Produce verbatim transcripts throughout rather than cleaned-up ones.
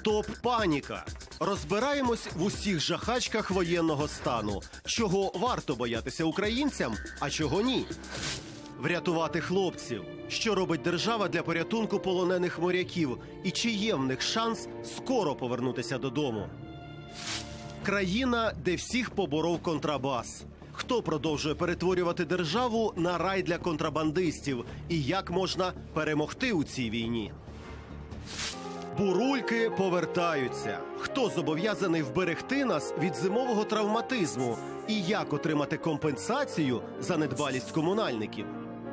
Стоп-паніка! Розбираємось в усіх жахачках воєнного стану. Чого варто боятися українцям, а чого ні? Врятувати хлопців. Що робить держава для порятунку полонених моряків? І чи є в них шанс скоро повернутися додому? Країна, де всіх поборов контрабас. Хто продовжує перетворювати державу на рай для контрабандистів? І як можна перемогти у цій війні? Бурульки повертаються. Хто зобов'язаний вберегти нас від зимового травматизму? І як отримати компенсацію за недбалість комунальників?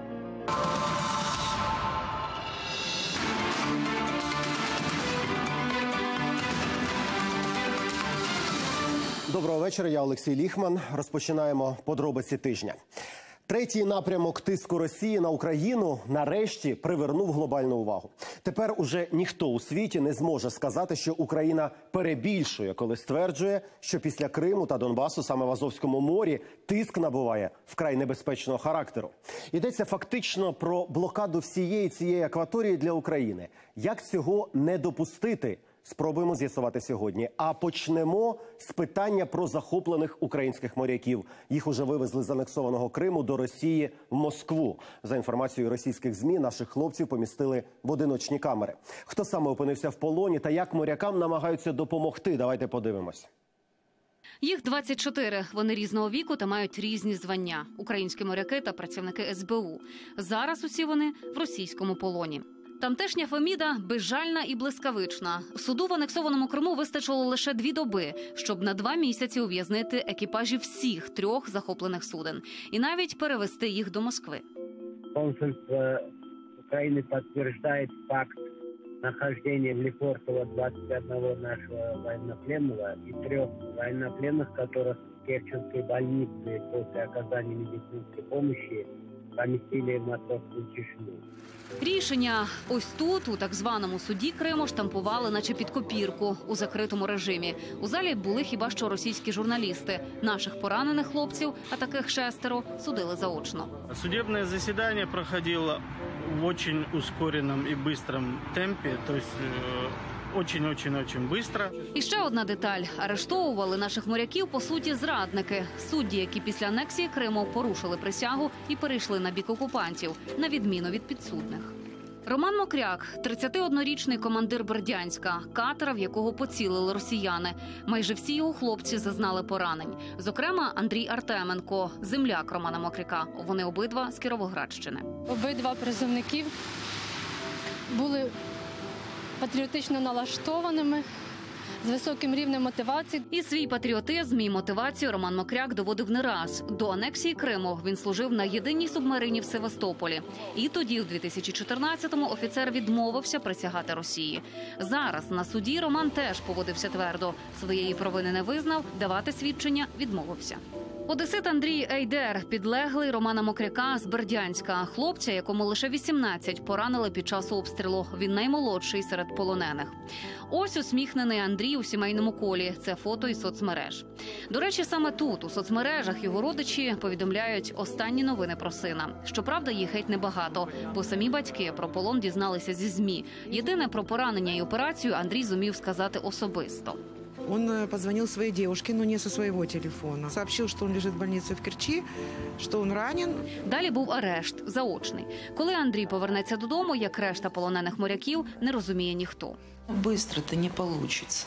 Доброго вечора, я Олексій Ліхман. Розпочинаємо подробиці тижня. Третій напрямок тиску Росії на Україну нарешті привернув глобальну увагу. Тепер уже ніхто у світі не зможе сказати, що Україна перебільшує, коли стверджує, що після Криму та Донбасу саме в Азовському морі тиск набуває вкрай небезпечного характеру. Йдеться фактично про блокаду всієї цієї акваторії для України. Як цього не допустити? Спробуємо з'ясувати сьогодні. А почнемо з питання про захоплених українських моряків. Їх уже вивезли з анексованого Криму до Росії в Москву. За інформацією російських ЗМІ, наших хлопців помістили в одиночні камери. Хто саме опинився в полоні та як морякам намагаються допомогти? Давайте подивимось. Їх двадцять чотири. Вони різного віку та мають різні звання. Українські моряки та працівники ес бе у. Зараз усі вони в російському полоні. Тамтешня Феміда безжальна і блискавична. Суду в анексованому Криму вистачило лише дві доби, щоб на два місяці ув'язнити екіпажі всіх трьох захоплених суден. І навіть перевести їх до Москви. Консульство України підтверджує факт нахождения в Лефортово двадцять одного нашего военнопленного и трех военнопленных, которых в Керченской больнице после оказания медицинской помощи поместили в Московскую Чечню. Рішення ось тут, у так званому суді Криму, штампували наче під копірку у закритому режимі. У залі були хіба що російські журналісти. Наших поранених хлопців, а таких шестеро, судили заочно. Судебное заседание проходило в очень ускоренном и быстром темпе, то есть очень-очень-очень быстро. І ще одна деталь. Арештовували наших моряків, по суті, зрадники. Судді, які після анексії Криму порушили присягу і перейшли на бік окупантів, на відміну від підсудних. Роман Мокряк – тридцятиоднорічний командир Бердянська, катера, в якого поцілили росіяни. Майже всі його хлопці зазнали поранень. Зокрема, Андрій Артеменко – земляк Романа Мокряка. Вони обидва з Кіровоградщини. Обидва призовників були патріотично налаштованими, з високим рівнем мотивації. І свій патріотизм і мотивацію Роман Мокряк доводив не раз. До анексії Криму він служив на єдиній субмарині в Севастополі. І тоді, у дві тисячі чотирнадцятому, офіцер відмовився присягати Росії. Зараз на суді Роман теж поводився твердо. Своєї провини не визнав, давати свідчення відмовився. Одесит Андрій Ейдер – підлеглий Романа Мокряка з Бердянська. Хлопця, якому лише вісімнадцять, поранили під час обстрілу. Він наймолодший серед полонених. Ось усміхнений Андрій у сімейному колі. Це фото із соцмереж. До речі, саме тут, у соцмережах, його родичі повідомляють останні новини про сина. Щоправда, їх геть небагато, бо самі батьки про полон дізналися зі ЗМІ. Єдине про поранення і операцію Андрій зумів сказати особисто. Он позвонил своей девушке, но не со своего телефона. Сообщил, что он лежит в больнице в Керчи, что он ранен. Далі був арешт, заочний. Коли Андрій повернеться додому, як решта полонених моряків, не розуміє ніхто. Быстро-то не получится.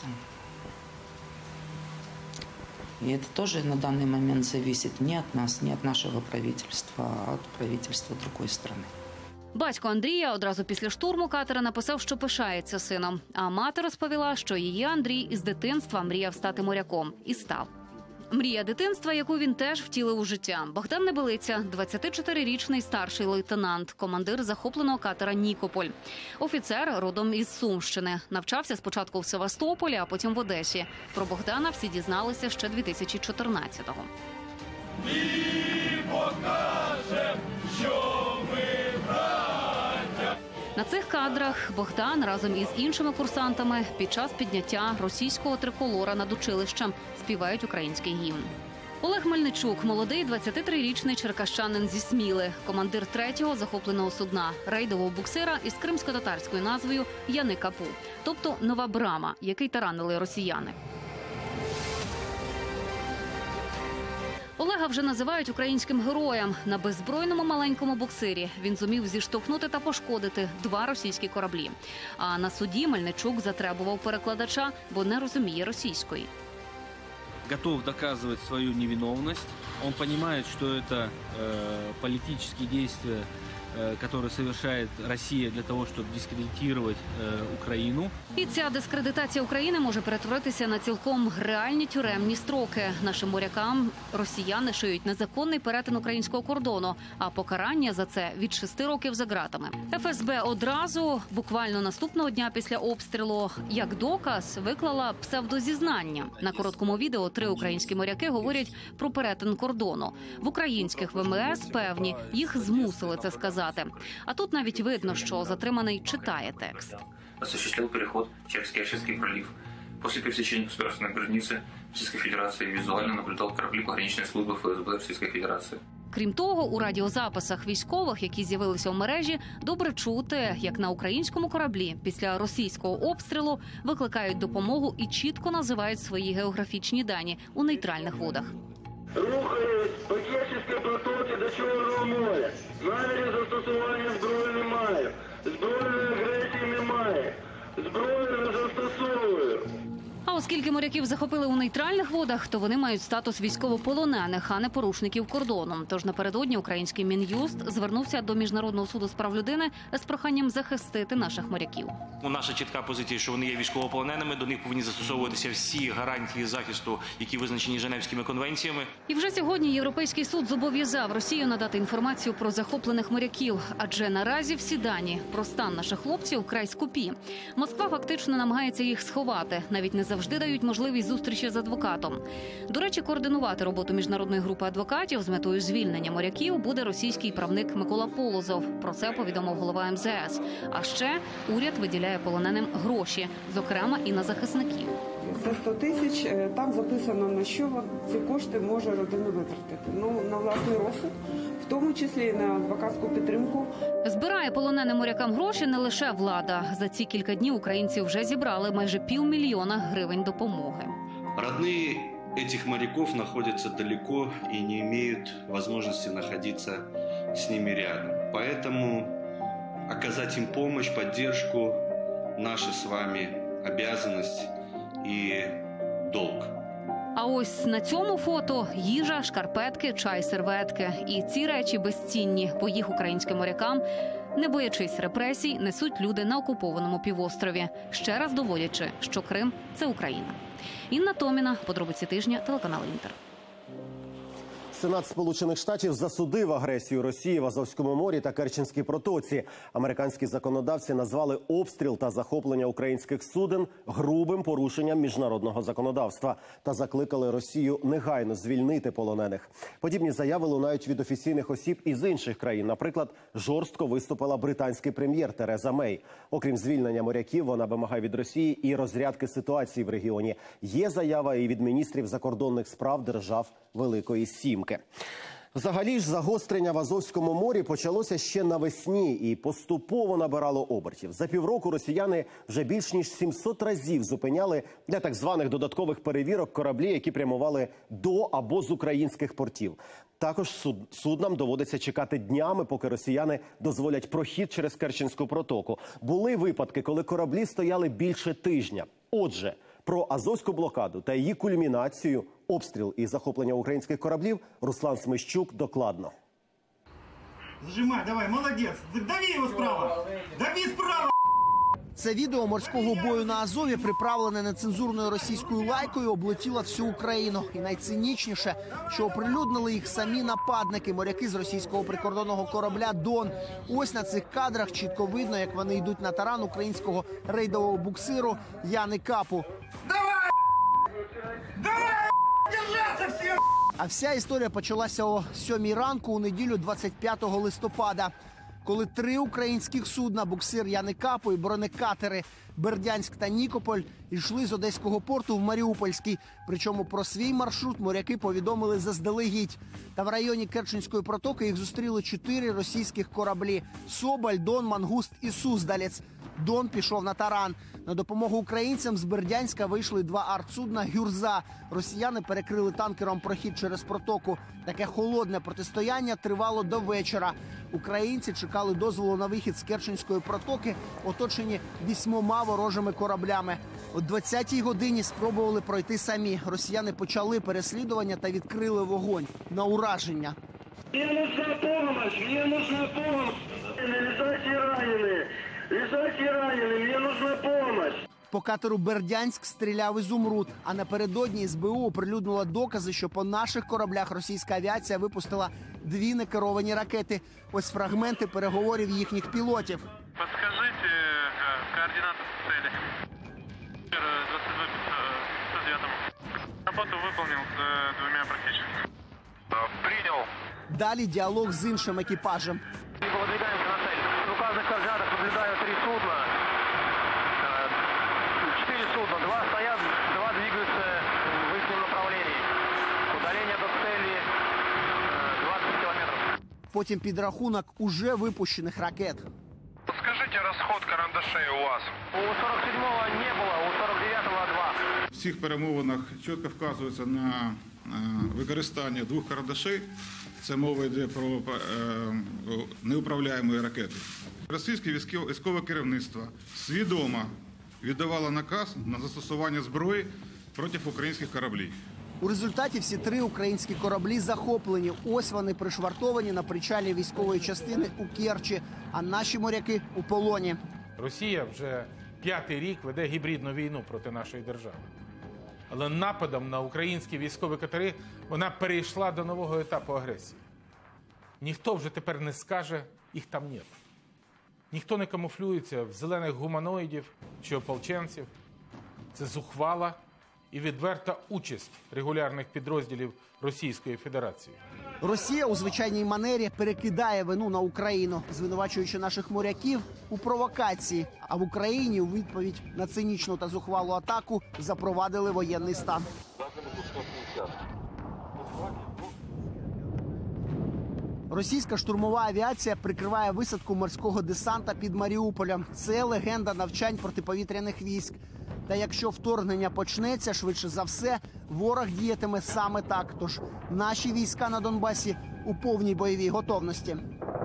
И это тоже на данный момент зависит не от нас, не от нашего правительства, а от правительства другой страны. Батько Андрія одразу після штурму катера написав, що пишається сином. А мати розповіла, що її Андрій із дитинства мріяв стати моряком. І став. Мрія дитинства, яку він теж втілив у життя. Богдан Небелиця – двадцятичотирирічний старший лейтенант, командир захопленого катера «Нікополь». Офіцер родом із Сумщини. Навчався спочатку в Севастополі, а потім в Одесі. Про Богдана всі дізналися ще дві тисячі чотирнадцятого. Ми покажемо, що ми браття. На цих кадрах Богдан разом із іншими курсантами під час підняття російського триколора над училищем співають український гімн. Олег Мельничук – молодий двадцятитрирічний черкащанин зі Сміли, командир третього захопленого судна – рейдового буксира із кримсько-татарською назвою Яни Капу, тобто «Нова Брама», який таранили росіяни. Олега вже називають українським героєм. На беззбройному маленькому буксирі він зумів зіштовхнути та пошкодити два російські кораблі. А на суді Мельничук затребував перекладача, бо не розуміє російської. Готов доказывать свою невиновность. Он понимает, что это э, политические действия, э, которые совершает Россия для того, чтобы дискредитировать э, Украину. І ця дискредитація України може перетворитися на цілком реальні тюремні строки. Нашим морякам росіяни шиють незаконний перетин українського кордону, а покарання за це від шести років за ґратами. Еф Ес Бе одразу, буквально наступного дня після обстрілу, як доказ виклала псевдозізнання. На короткому відео три українські моряки говорять про перетин кордону. В українських Ве Ем Ес певні, їх змусили це сказати. А тут навіть видно, що затриманий читає текст. Осуществлял переход через Керченский пролив. После пересечения государственной границы Российской Федерации визуально наблюдал корабли пограничной службы Эф Эс Бэ Российской Федерации. Крім того, у радіозаписах військових, які з'явилися у мережі, добре чути, як на українському кораблі після російського обстрілу викликають допомогу і чітко називають свої географічні дані у нейтральних водах. Рухаюсь по Керченській протоці до Чорного моря. Намірів застосування зброї немає. Збройної агресії немає. Зброю не застосовую. А оскільки моряків захопили у нейтральних водах, то вони мають статус військовополонених, а не порушників кордону. Тож напередодні український Мін'юст звернувся до Міжнародного суду з прав людини з проханням захистити наших моряків. Наша чітка позиція, що вони є військовополоненими, до них повинні застосовуватися всі гарантії захисту, які визначені Женевськими конвенціями. І вже сьогодні Європейський суд зобов'язав Росію надати інформацію про захоплених моряків, адже наразі всі дані про стан наших хлопців вкрай скупі. Москва фактично намагається їх сховати, навіть не завжди дають можливість зустрічі з адвокатом. До речі, координувати роботу міжнародної групи адвокатів з метою звільнення моряків буде російський правник Микола Полозов. Про це повідомив голова Ем Зе Ес. А ще уряд виділяє полоненим гроші, зокрема і на захисників. Це сто тисяч, там записано, на що ці кошти може родина витратити. Ну, на власний розсуд, в тому числі і на адвокатську підтримку. Збирає полоненим морякам гроші не лише влада. За ці кілька днів українці вже зібрали майже півмільйона гривень допомоги. Родные этих моряков находятся далеко и не имеют возможности находиться с ними рядом. Поэтому оказать им помощь, поддержку – наша с вами обязанность и долг. А ось на цьому фото їжа, шкарпетки, чай, серветки. І ці речі безцінні, бо їх українським морякам, не боячись репресій, несуть люди на окупованому півострові, ще раз доводячи, що Крим – це Україна. Інна Томіна, подробиці тижня, телеканал Інтер. Сенат Сполучених Штатів засудив агресію Росії в Азовському морі та Керченській протоці. Американські законодавці назвали обстріл та захоплення українських суден грубим порушенням міжнародного законодавства та закликали Росію негайно звільнити полонених. Подібні заяви лунають від офіційних осіб із інших країн. Наприклад, жорстко виступила британський прем'єр Тереза Мей. Окрім звільнення моряків, вона вимагає від Росії і розрядки ситуації в регіоні. Є заява і від міністрів закордонних справ держав Великої Сімки. Взагалі ж загострення в Азовському морі почалося ще навесні і поступово набирало обертів. За півроку росіяни вже більш ніж сімсот разів зупиняли для так званих додаткових перевірок кораблі, які прямували до або з українських портів. Також суд, суднам доводиться чекати днями, поки росіяни дозволять прохід через Керченську протоку. Були випадки, коли кораблі стояли більше тижня. Отже, про Азовську блокаду та її кульмінацію, обстріл і захоплення українських кораблів Руслан Смещук докладно. Зажимай, давай, молодець. Дави його справа. Дави справа. Це відео морського бою на Азові, приправлене нецензурною російською лайкою, облетіло всю Україну. І найцинічніше, що оприлюднили їх самі нападники, моряки з російського прикордонного корабля «Дон». Ось на цих кадрах чітко видно, як вони йдуть на таран українського рейдового буксиру Яни Капу. Давай! Давай! Держаться всі! А вся історія почалася о сьомій ранку у неділю двадцять п'ятого листопада. коли три українських судна, буксир Яни Капу і бронекатери Бердянськ та Нікополь, йшли з Одеського порту в Маріупольський. Причому про свій маршрут моряки повідомили заздалегідь. Та в районі Керченської протоки їх зустріли чотири російських кораблі – Соболь, Дон, Мангуст і Суздалець. Дон пішов на таран. На допомогу українцям з Бердянська вийшли два артсудна «Гюрза». Росіяни перекрили танкером прохід через протоку. Таке холодне протистояння тривало до вечора. Українці чекали дозволу на вихід з Керченської протоки, оточені вісьмома ворожими кораблями. О двадцятій годині спробували пройти самі. Росіяни почали переслідування та відкрили вогонь на ураження. Мені нужна допомога, мені нужна допомога. Лежачі ранені, лежачі ранені, мені нужна допомога. По катеру «Бердянськ» стріляв «Ізумруд», а напередодні СБУ оприлюднило докази, що по наших кораблях російська авіація випустила дві некеровані ракети. Ось фрагменти переговорів їхніх пілотів. Подскажіть координати цілі. двадцять два сто дев'ять. Роботу виконав з двома практично. Прийняв. Далі діалог з іншим екіпажем. Выдвигаемся на цель. В указанных координатах наблюдаю три судна. Четыре судна. Два стоят, два двигаются в их направлении. Удаление до цели двадцать километров. Потім підрахунок уже випущених ракет. Скажите, расход карандашей у вас? У сорок седьмого не было, у сорок дев'ятого два. В цих перемовинах чітко вказується на використання двох карандашей. Це мова йде про неуправляємі ракети. Російське військове керівництво свідомо віддавало наказ на застосування зброї проти українських кораблів. У результаті всі три українські кораблі захоплені. Ось вони пришвартовані на причалі військової частини у Керчі, а наші моряки у полоні. Росія вже п'ятий рік веде гібридну війну проти нашої держави. Але нападом на українські військові катери вона перейшла до нового етапу агресії. Ніхто вже тепер не скаже, їх там нет. Ніхто не камуфлюється в зелених гуманоїдів чи ополченців. Це зухвала і відверта участь регулярних підрозділів Російської Федерації. Росія у звичайній манері перекидає вину на Україну, звинувачуючи наших моряків у провокації. А в Україні у відповідь на цинічну та зухвалу атаку запровадили воєнний стан. Російська штурмова авіація прикриває висадку морського десанта під Маріуполем. Це легенда навчань протиповітряних військ. Та якщо вторгнення почнеться, швидше за все, ворог діятиме саме так. Тож наші війська на Донбасі у повній бойовій готовності.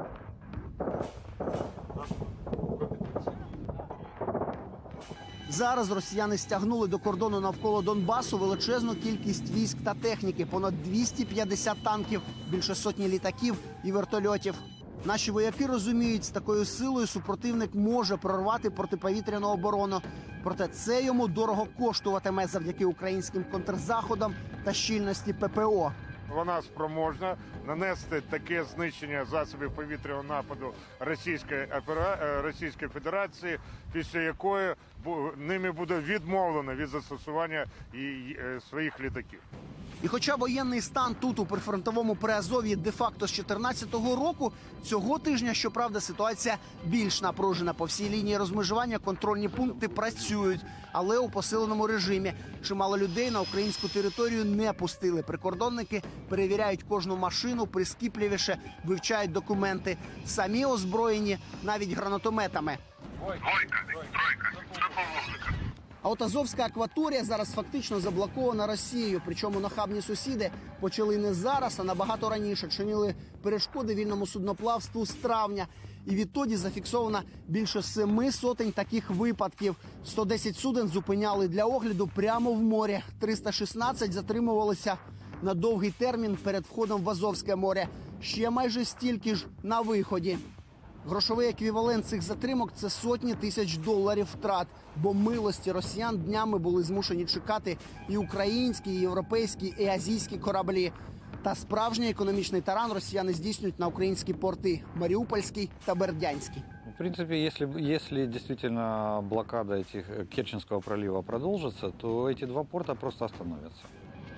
Зараз росіяни стягнули до кордону навколо Донбасу величезну кількість військ та техніки. Понад двісті п'ятдесят танків, більше сотні літаків і вертольотів. Наші вояки розуміють, з такою силою супротивник може прорвати протиповітряну оборону. Проте це йому дорого коштуватиме завдяки українським контрзаходам та щільності ППО. Вона спроможна нанести таке знищення засобів повітряного нападу Російської, Російської Федерації, після якої ними буде відмовлено від застосування своїх літаків. І хоча воєнний стан тут, у прифронтовому Приазов'ї, де-факто з чотирнадцятого року, цього тижня, щоправда, ситуація більш напружена. По всій лінії розмежування контрольні пункти працюють, але у посиленому режимі. Чимало людей на українську територію не пустили. Прикордонники перевіряють кожну машину, прискіпливіше вивчають документи. Самі озброєні навіть гранатометами. Двойка, тройка, що помощника? А от Азовська акваторія зараз фактично заблокована Росією. Причому нахабні сусіди почали не зараз, а набагато раніше. Чинили перешкоди вільному судноплавству з травня. І відтоді зафіксовано більше семи сотень таких випадків. сто десять суден зупиняли для огляду прямо в морі. триста шістнадцять затримувалися на довгий термін перед входом в Азовське море. Ще майже стільки ж на виході. Грошовий еквівалент цих затримок – це сотні тисяч доларів втрат. Бо милості росіян днями були змушені чекати і українські, і європейські, і азійські кораблі. Та справжній економічний таран росіяни здійснюють на українські порти – Маріупольський та Бердянський. В принципе, если, если действительно блокада этих Керченского пролива продолжится, то эти два порта просто остановятся.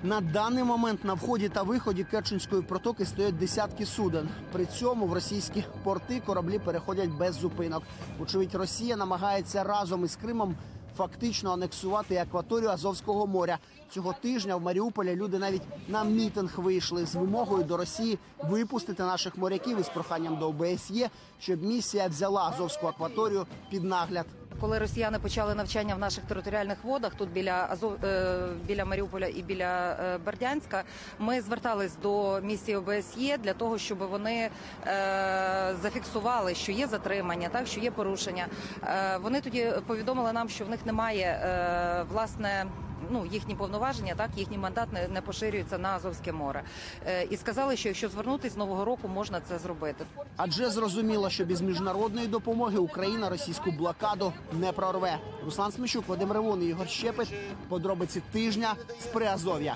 На даний момент на вході та виході Керченської протоки стоять десятки суден. При цьому в російські порти кораблі переходять без зупинок. Очевидь, Росія намагається разом із Кримом фактично анексувати акваторію Азовського моря. Цього тижня в Маріуполі люди навіть на мітинг вийшли з вимогою до Росії випустити наших моряків із проханням до О Б С Є, щоб місія взяла Азовську акваторію під нагляд. Коли росіяни почали навчання в наших територіальних водах, тут біля Азов, е, біля Маріуполя і біля е, Бердянська, ми звертались до місії О Б С Є для того, щоб вони е, зафіксували, що є затримання, так, що є порушення. Е, вони тоді повідомили нам, що в них немає, е, власне, ну, їхні повноваження, так, їхній мандат не, не поширюється на Азовське море. Е, і сказали, що якщо звернутися з Нового року, можна це зробити. Адже зрозуміло, що без міжнародної допомоги Україна російську блокаду не прорве. Руслан Сміщук, Вадим Ревун і Ігор Щепет. Подробиці тижня з Приазов'я.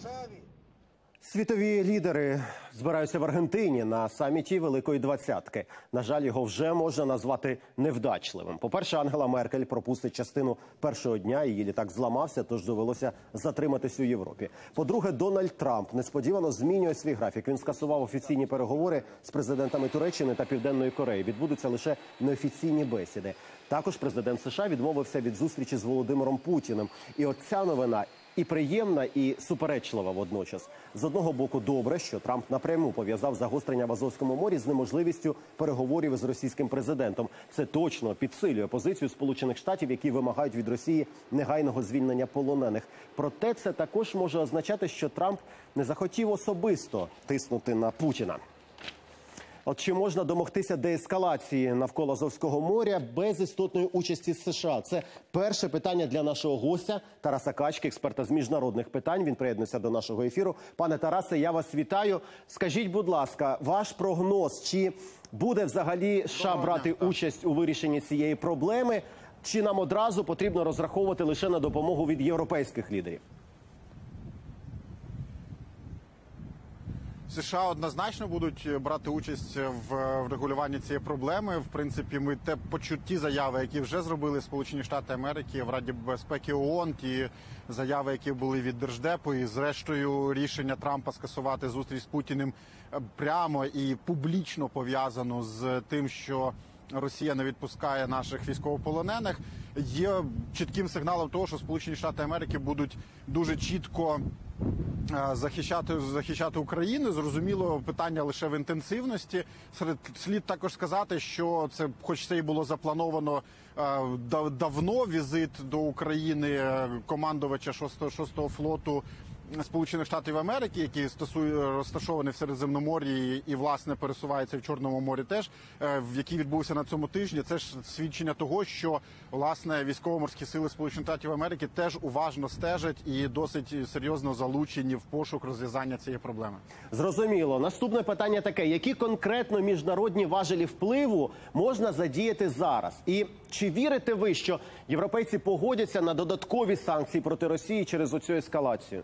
Світові лідери збираються в Аргентині на саміті Великої Двадцятки. На жаль, його вже можна назвати невдачливим. По-перше, Ангела Меркель пропустить частину першого дня, її літак зламався, тож довелося затриматись у Європі. По-друге, Дональд Трамп несподівано змінює свій графік. Він скасував офіційні переговори з президентами Туреччини та Південної Кореї. Відбудуться лише неофіційні бесіди. Також президент США відмовився від зустрічі з Володимиром Путіним. І оця новина і приємна, і суперечлива водночас. З одного боку, добре, що Трамп напряму пов'язав загострення в Азовському морі з неможливістю переговорів із російським президентом. Це точно підсилює позицію Сполучених Штатів, які вимагають від Росії негайного звільнення полонених. Проте це також може означати, що Трамп не захотів особисто тиснути на Путіна. От чи можна домогтися деескалації навколо Азовського моря без істотної участі США? Це перше питання для нашого гостя Тараса Качки, експерта з міжнародних питань. Він приєднується до нашого ефіру. Пане Тарасе, я вас вітаю. Скажіть, будь ласка, ваш прогноз, чи буде взагалі США брати участь у вирішенні цієї проблеми, чи нам одразу потрібно розраховувати лише на допомогу від європейських лідерів? США однозначно будуть брати участь в регулюванні цієї проблеми. В принципі, ми те почутті заяви, які вже зробили Сполучені Штати Америки в Раді безпеки О О Н, ті заяви, які були від Держдепу, і зрештою рішення Трампа скасувати зустріч з Путіним прямо і публічно пов'язано з тим, що Росія не відпускає наших військовополонених, є чітким сигналом того, що Сполучені Штати Америки будуть дуже чітко захищати, захищати Україну. Зрозуміло, питання лише в інтенсивності. Слід також сказати, що це, хоч це і було заплановано давно, візит до України командувача шостого флоту Сполучених Штатів Америки, який стосує розташований в Середземномор'ї і, власне, пересувається в Чорному морі теж, в який відбувся на цьому тижні, це ж свідчення того, що, власне, військово-морські сили Сполучених Штатів Америки теж уважно стежать і досить серйозно залучені в пошук розв'язання цієї проблеми. Зрозуміло. Наступне питання таке. Які конкретно міжнародні важелі впливу можна задіяти зараз? І чи вірите ви, що європейці погодяться на додаткові санкції проти Росії через оцю ескалацію?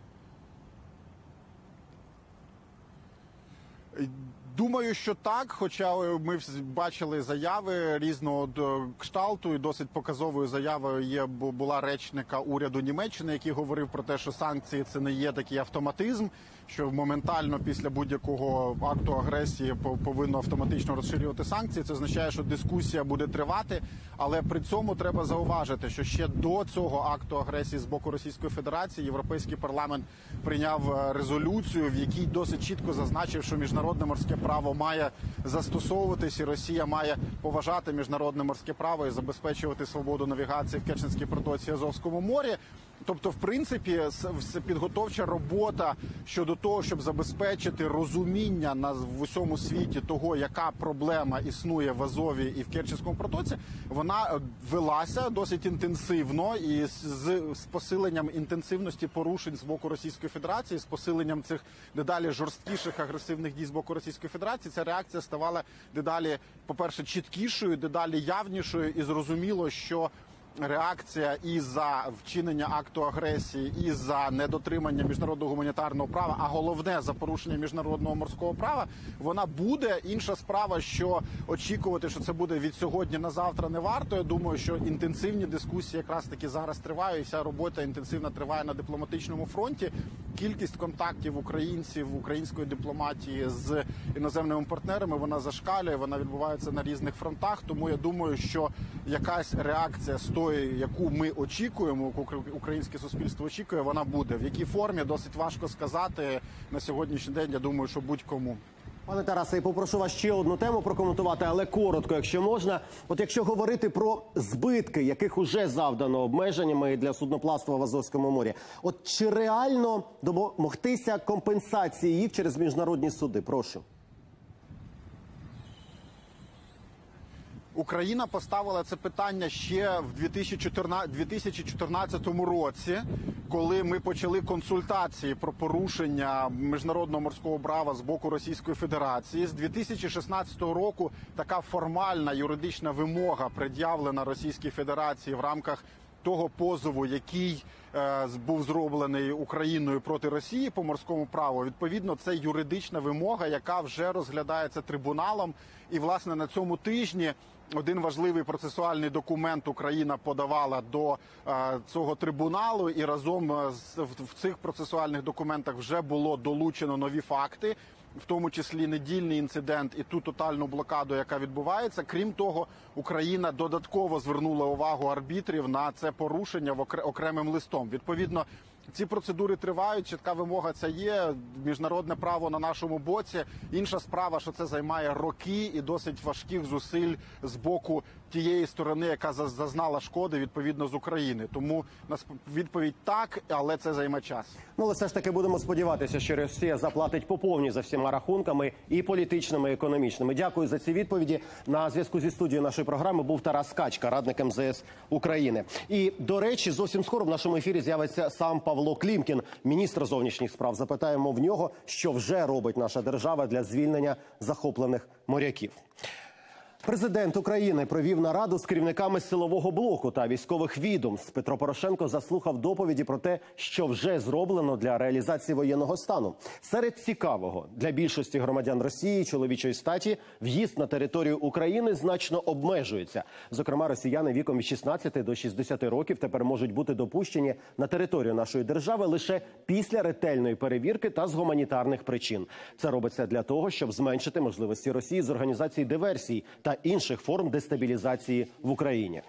Думаю, що так, хоча ми бачили заяви різного кшталту, і досить показовою заявою є була речника уряду Німеччини, який говорив про те, що санкції – це не є такий автоматизм, що моментально після будь-якого акту агресії повинно автоматично розширювати санкції. Це означає, що дискусія буде тривати, але при цьому треба зауважити, що ще до цього акту агресії з боку Російської Федерації Європейський парламент прийняв резолюцію, в якій досить чітко зазначив, що міжнародне морське право має застосовуватись, і Росія має поважати міжнародне морське право і забезпечувати свободу навігації в Керченській протоці, Азовському морі. Тобто, в принципі, підготовча робота щодо того, щоб забезпечити розуміння на в усьому світі того, яка проблема існує в Азові і в Керченському протоці, вона велася досить інтенсивно, і з, з посиленням інтенсивності порушень з боку Російської Федерації, з посиленням цих дедалі жорсткіших агресивних дій з боку Російської Федерації, ця реакція ставала дедалі, по-перше, чіткішою, дедалі явнішою, і зрозуміло, що реакція і за вчинення акту агресії, і за недотримання міжнародного гуманітарного права, а головне за порушення міжнародного морського права, вона буде. Інша справа, що очікувати, що це буде від сьогодні на завтра, не варто. Я думаю, що інтенсивні дискусії якраз таки зараз тривають, і вся робота інтенсивно триває на дипломатичному фронті. кількість контактів українців, української дипломатії з іноземними партнерами, вона зашкалює, вона відбувається на різних фронтах. Тому я думаю, що якась реакція з тої, яку ми очікуємо, яку українське суспільство очікує, вона буде. В якій формі, досить важко сказати на сьогоднішній день, я думаю, що будь-кому. Пане Тарасе, попрошу вас ще одну тему прокоментувати, але коротко, якщо можна. От якщо говорити про збитки, яких уже завдано обмеженнями для судноплавства в Азовському морі, от чи реально домогтися компенсації їх через міжнародні суди? Прошу. Україна поставила це питання ще в дві тисячі чотирнадцятому році, коли ми почали консультації про порушення міжнародного морського права з боку Російської Федерації. З дві тисячі шістнадцятого року така формальна юридична вимога пред'явлена Російській Федерації в рамках того позову, який е, був зроблений Україною проти Росії по морському праву. Відповідно, це юридична вимога, яка вже розглядається трибуналом. І, власне, на цьому тижні один важливий процесуальний документ Україна подавала до е, цього трибуналу, і разом з, в, в цих процесуальних документах вже було долучено нові факти, в тому числі недільний інцидент і ту тотальну блокаду, яка відбувається. Крім того, Україна додатково звернула увагу арбітрів на це порушення в окремим листом. Відповідно, ці процедури тривають, чітка вимога ця є, міжнародне право на нашому боці. Інша справа, що це займає роки і досить важких зусиль з боку тієї сторони, яка зазнала шкоди, відповідно, з України. Тому відповідь так, але це займе час. Ну, але все ж таки будемо сподіватися, що Росія заплатить по повній за всіма рахунками, і політичними, і економічними. Дякую за ці відповіді. На зв'язку зі студією нашої програми був Тарас Качка, радник ем зе ес України. І, до речі, зовсім скоро в нашому ефірі з'явиться сам Павло Клімкін, міністр зовнішніх справ. Запитаємо в нього, що вже робить наша держава для звільнення захоплених моряків. Президент України провів нараду з керівниками силового блоку та військових відомств. Петро Порошенко заслухав доповіді про те, що вже зроблено для реалізації воєнного стану. Серед цікавого, для більшості громадян Росії чоловічої статі в'їзд на територію України значно обмежується. Зокрема, росіяни віком від шістнадцяти до шістдесяти років тепер можуть бути допущені на територію нашої держави лише після ретельної перевірки та з гуманітарних причин. Це робиться для того, щоб зменшити можливості Росії з організації диверсій та інших форм дестабілізації в Україні.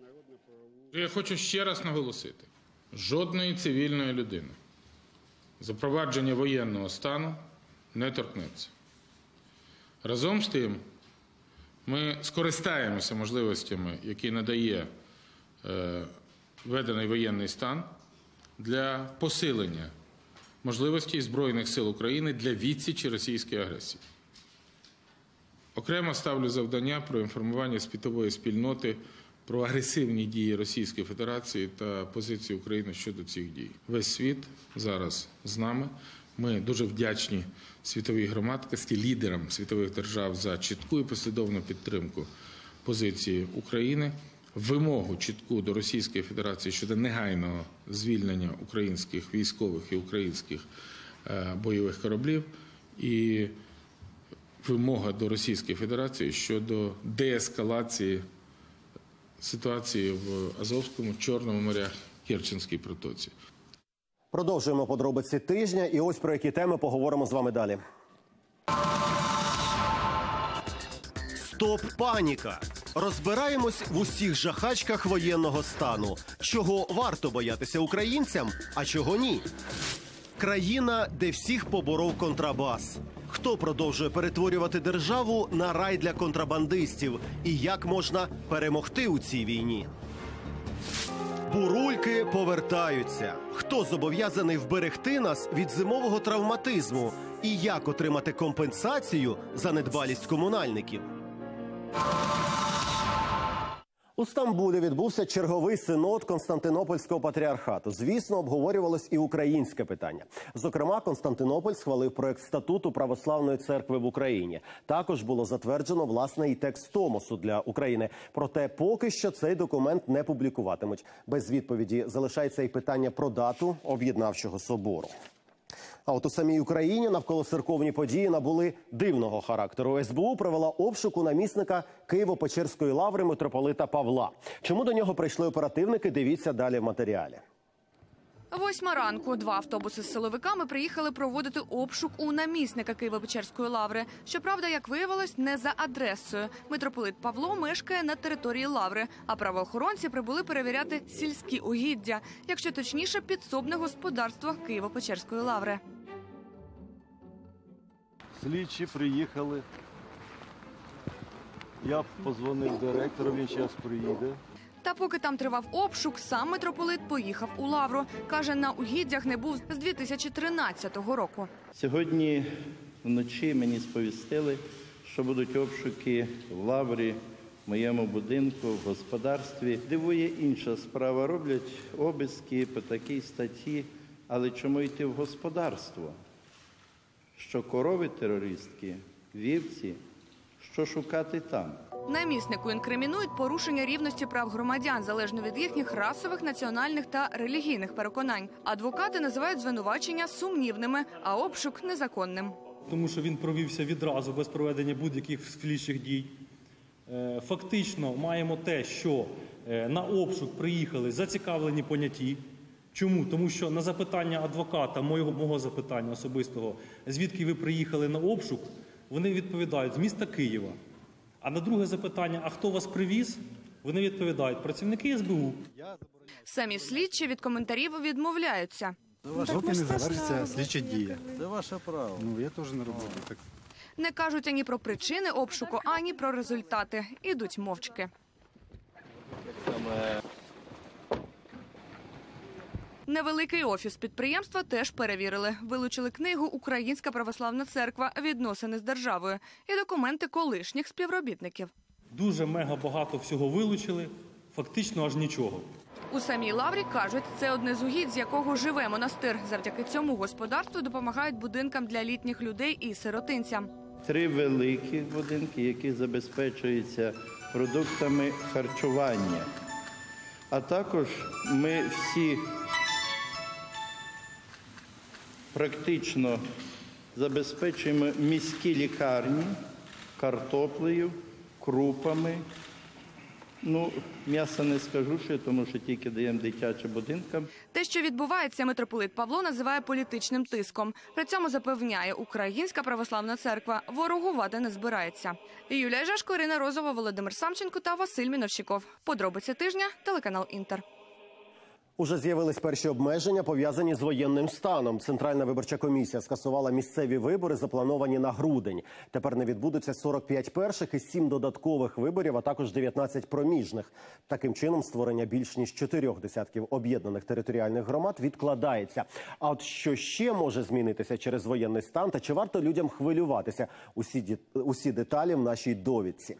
Я хочу ще раз наголосити. Жодної цивільної людини запровадження воєнного стану не торкнеться. Разом з тим, ми скористаємося можливостями, які надає е, введений воєнний стан для посилення можливостей Збройних сил України для відсічі російської агресії. Окремо ставлю завдання про інформування світової спільноти про агресивні дії Російської Федерації та позицію України щодо цих дій. Весь світ зараз з нами. Ми дуже вдячні світовій громадськості, лідерам світових держав за чітку і послідовну підтримку позиції України, вимогу чітку до Російської Федерації щодо негайного звільнення українських військових і українських бойових кораблів і вимога до Російської Федерації щодо деескалації ситуації в Азовському, Чорному морях, Керченській протоці. Продовжуємо подробиці тижня, і ось про які теми поговоримо з вами далі. Стоп паніка! Розбираємось в усіх жахачках воєнного стану. Чого варто боятися українцям, а чого ні? Країна, де всіх поборов контрабас. Хто продовжує перетворювати державу на рай для контрабандистів? І як можна перемогти у цій війні? Бурульки повертаються. Хто зобов'язаний вберегти нас від зимового травматизму? І як отримати компенсацію за недбалість комунальників? У Стамбулі відбувся черговий синод Константинопольського патріархату. Звісно, обговорювалось і українське питання. Зокрема, Константинополь схвалив проект статуту Православної церкви в Україні. Також було затверджено, власне, і текст Томосу для України. Проте поки що цей документ не публікуватимуть. Без відповіді залишається і питання про дату об'єднавчого собору. А от у самій Україні навколо церковні події набули дивного характеру. ес бе у провела обшук у намісника Києво-Печерської лаври митрополита Павла. Чому до нього прийшли оперативники, дивіться далі в матеріалі. Восьма ранку. Два автобуси з силовиками приїхали проводити обшук у намісника Києво-Печерської лаври. Щоправда, як виявилось, не за адресою. Митрополит Павло мешкає на території лаври, а правоохоронці прибули перевіряти сільські угіддя, якщо точніше, підсобне господарство Києво-Печерської лаври. Слідчі приїхали. Я подзвонив директору, він зараз приїде. Та поки там тривав обшук, сам митрополит поїхав у лавру. Каже, на угіддях не був з дві тисячі тринадцятого року. Сьогодні вночі мені сповістили, що будуть обшуки в лаврі, в моєму будинку, в господарстві. Дивує інша справа. Роблять обиски по такій статті, але чому йти в господарство? Що корови терористки, вівці, що шукати там? Наміснику інкримінують порушення рівності прав громадян, залежно від їхніх расових, національних та релігійних переконань. Адвокати називають звинувачення сумнівними, а обшук – незаконним. Тому що він провівся відразу, без проведення будь-яких слідчих дій. Фактично маємо те, що на обшук приїхали зацікавлені поняті. Чому? Тому що на запитання адвоката, мого, мого запитання особистого, звідки ви приїхали на обшук, вони відповідають – з міста Києва. А на друге запитання, а хто вас привіз, вони відповідають – працівники ес бе у. Самі слідчі від коментарів відмовляються. Поки не завершиться слідча дія. Це ваше право. Ну, я теж не роблю так. Не кажуть ані про причини обшуку, ані про результати. Ідуть мовчки. Невеликий офіс підприємства теж перевірили. Вилучили книгу «Українська православна церква. Відносини з державою» і документи колишніх співробітників. Дуже мега багато всього вилучили, фактично аж нічого. У самій лаврі кажуть, це одне з угідь, з якого живе монастир. Завдяки цьому господарству допомагають будинкам для літніх людей і сиротинцям. Три великі будинки, які забезпечуються продуктами харчування. А також ми всі практично забезпечуємо міські лікарні картоплею, крупами. Ну, м'яса не скажу, що, тому що тільки даємо дитячим будинкам. Те, що відбувається, митрополит Павло називає політичним тиском. При цьому запевняє, Українська православна церква ворогувати не збирається. Юлія Жашко, Ірина Розова, Володимир Самченко та Василь Міновщиков. Подробиці тижня, телеканал «Інтер». Уже з'явились перші обмеження, пов'язані з воєнним станом. Центральна виборча комісія скасувала місцеві вибори, заплановані на грудень. Тепер не відбудуться сорок п'ять перших і сім додаткових виборів, а також дев'ятнадцять проміжних. Таким чином, створення більш ніж чотирьох десятків об'єднаних територіальних громад відкладається. А от що ще може змінитися через воєнний стан, та чи варто людям хвилюватися? Усі, ді... Усі деталі в нашій довідці.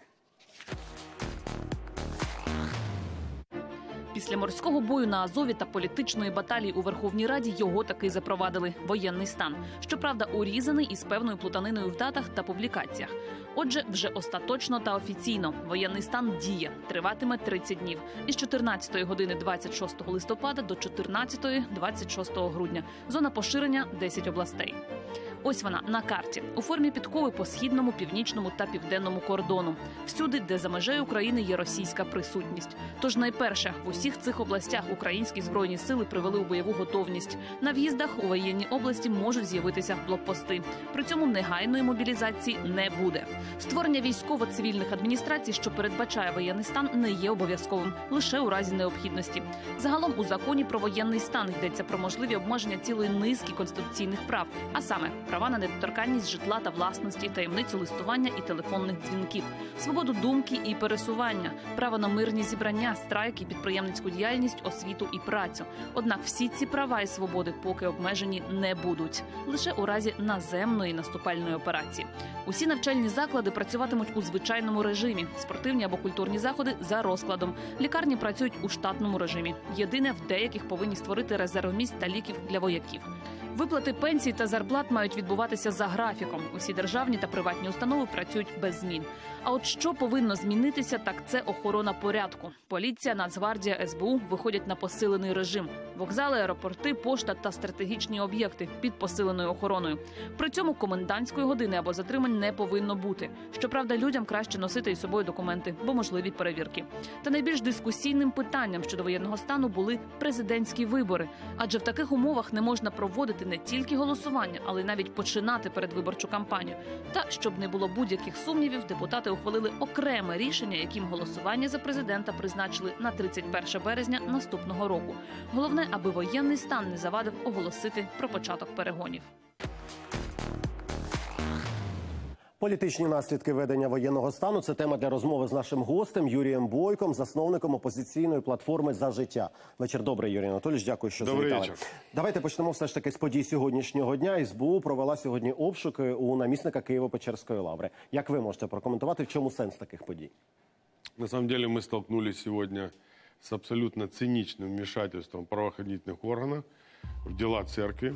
Після морського бою на Азові та політичної баталії у Верховній Раді його таки запровадили – воєнний стан. Щоправда, урізаний із певною плутаниною в датах та публікаціях. Отже, вже остаточно та офіційно воєнний стан діє. Триватиме тридцять днів. Із чотирнадцятої години двадцять шостого листопада до чотирнадцятої двадцять шостого грудня. Зона поширення – десять областей. Ось вона на карті. У формі підкови по східному, північному та південному кордону. Всюди, де за межею України є російська присутність. Тож найперше, в усіх цих областях українські збройні сили привели у бойову готовність. На в'їздах у воєнні області можуть з'явитися блокпости. При цьому негайної мобілізації не буде. Створення військово-цивільних адміністрацій, що передбачає воєнний стан, не є обов'язковим. Лише у разі необхідності. Загалом у законі про воєнний стан йдеться про можливі обмеження цілої низки конституційних прав. А саме – права на недоторканність житла та власності, таємницю листування і телефонних дзвінків, свободу думки і пересування, право на мирні зібрання, страйки, підприємницьку діяльність, освіту і працю. Однак всі ці права і свободи поки обмежені не будуть. Лише у разі наземної наступальної операції. Усі навчальні заклади працюватимуть у звичайному режимі. Спортивні або культурні заходи – за розкладом. Лікарні працюють у штатному режимі. Єдине, в деяких повинні створити резерв місць та ліків для вояків. Виплати пенсій та зарплат мають відбуватися за графіком. Усі державні та приватні установи працюють без змін. А от що повинно змінитися, так це охорона порядку. Поліція, Нацгвардія, ес бе у виходять на посилений режим. Вокзали, аеропорти, пошта та стратегічні об'єкти під посиленою охороною. При цьому комендантської години або затримань не повинно бути. Щоправда, людям краще носити із собою документи, бо можливі перевірки. Та найбільш дискусійним питанням щодо воєнного стану були президентські вибори. Адже в таких умовах не можна проводити не тільки голосування, але й навіть починати передвиборчу кампанію. Та, щоб не було будь-яких сумнівів, депутати ухвалили окреме рішення, яким голосування за президента призначили на тридцять перше березня наступного року. Головне, аби воєнний стан не завадив оголосити про початок перегонів. Політичні наслідки ведення воєнного стану – це тема для розмови з нашим гостем Юрієм Бойком, засновником опозиційної платформи «За життя». Вечір добрий, Юрій Анатолійович, дякую, що Добрий завітали. вечір. Давайте почнемо все ж таки з подій сьогоднішнього дня. ес бе у провела сьогодні обшуки у намісника Києво-Печерської лаври. Як ви можете прокоментувати, в чому сенс таких подій? На самом деле мы столкнулись сегодня с абсолютно циничным вмешательством правоохранительных органов в дела церкви.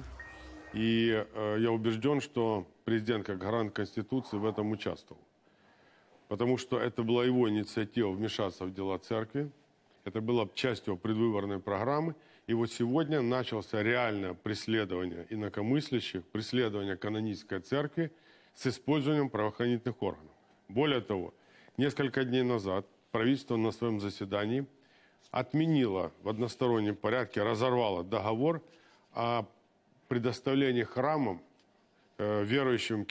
И э, я убежден, что президент, как гарант Конституции, в этом участвовал. Потому что это была его инициатива вмешаться в дела церкви. Это было частью предвыборной программы. И вот сегодня начался реальное преследование инакомыслящих, преследование канонической церкви с использованием правоохранительных органов. Более того, несколько дней назад правительство на своем заседании отменило в одностороннем порядке, разорвало договор о предоставлении храмам э, верующим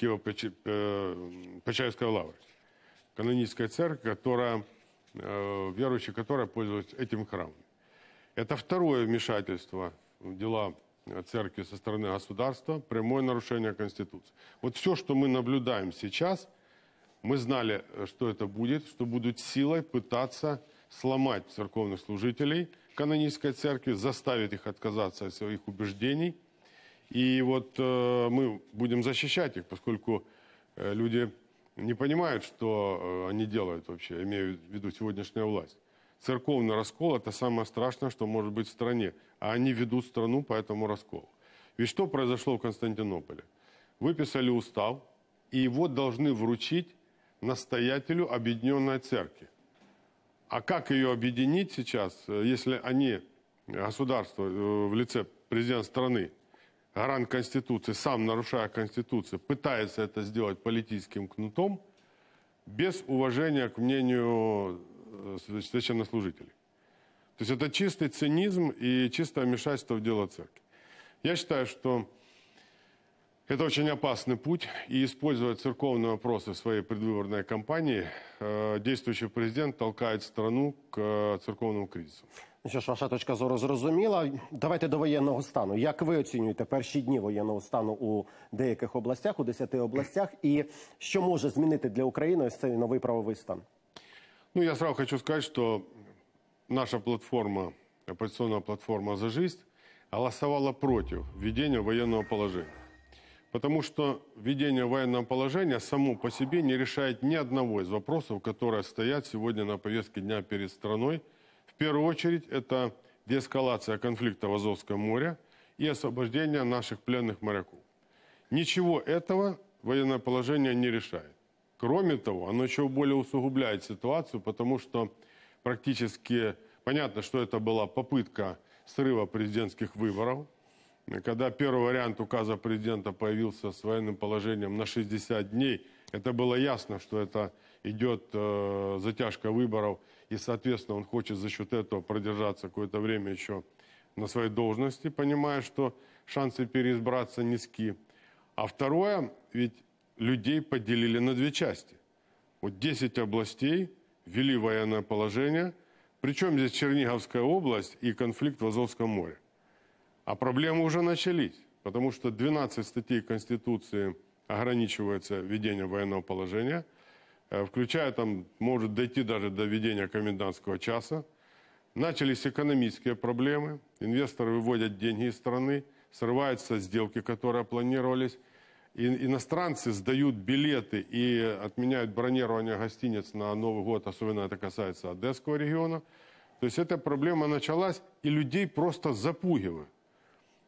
Киево-Печерской лавры. Каноническая церковь, которая, э, верующие, которая пользуются этим храмом. Это второе вмешательство в дела церкви со стороны государства, прямое нарушение Конституции. Вот все, что мы наблюдаем сейчас, мы знали, что это будет, что будут силой пытаться сломать церковных служителей канонической церкви, заставить их отказаться от своих убеждений. И вот э, мы будем защищать их, поскольку э, люди не понимают, что э, они делают вообще, имею в виду сегодняшняя власть. Церковный раскол – это самое страшное, что может быть в стране. А они ведут страну по этому расколу. Ведь что произошло в Константинополе? Выписали устав, и его должны вручить настоятелю Объединенной Церкви. А как ее объединить сейчас, если они, государство в лице президента страны, гарант Конституции, сам нарушая Конституцию, пытается это сделать политическим кнутом, без уважения к мнению священнослужителей. То есть это чистый цинизм и чистое вмешательство в дело церкви. Я считаю, что это очень опасный путь, и используя церковные вопросы в своей предвыборной кампании, действующий президент толкает страну к церковному кризису. Ну що ж, ваша точка зору зрозуміла. Давайте до воєнного стану. Як ви оцінюєте перші дні воєнного стану у деяких областях, у десяти областях, і що може змінити для України ось цей новий правовий стан? Ну, я сразу хочу сказать, что наша платформа, оппозиционная платформа «За жизнь», голосовала против введения военного положения. Потому что введение военного положения само по себе не решает ни одного из вопросов, которые стоят сегодня на повестке дня перед страной. В первую очередь, это деэскалация конфликта в Азовском море и освобождение наших пленных моряков. Ничего этого военное положение не решает. Кроме того, оно еще более усугубляет ситуацию, потому что практически понятно, что это была попытка срыва президентских выборов. Когда первый вариант указа президента появился с военным положением на шестьдесят дней, это было ясно, что это идет э, затяжка выборов, и, соответственно, он хочет за счет этого продержаться какое-то время еще на своей должности, понимая, что шансы переизбраться низки. А второе, ведь людей поделили на две части. Вот десять областей ввели военное положение, причем здесь Черниговская область и конфликт в Азовском море. А проблемы уже начались, потому что двенадцать статей Конституции ограничивается введением военного положения, включая, там, может дойти даже до введения комендантского часа. Начались экономические проблемы, инвесторы выводят деньги из страны, срываются сделки, которые планировались. И иностранцы сдают билеты и отменяют бронирование гостиниц на Новый год, особенно это касается Одесского региона. То есть эта проблема началась, и людей просто запугивают.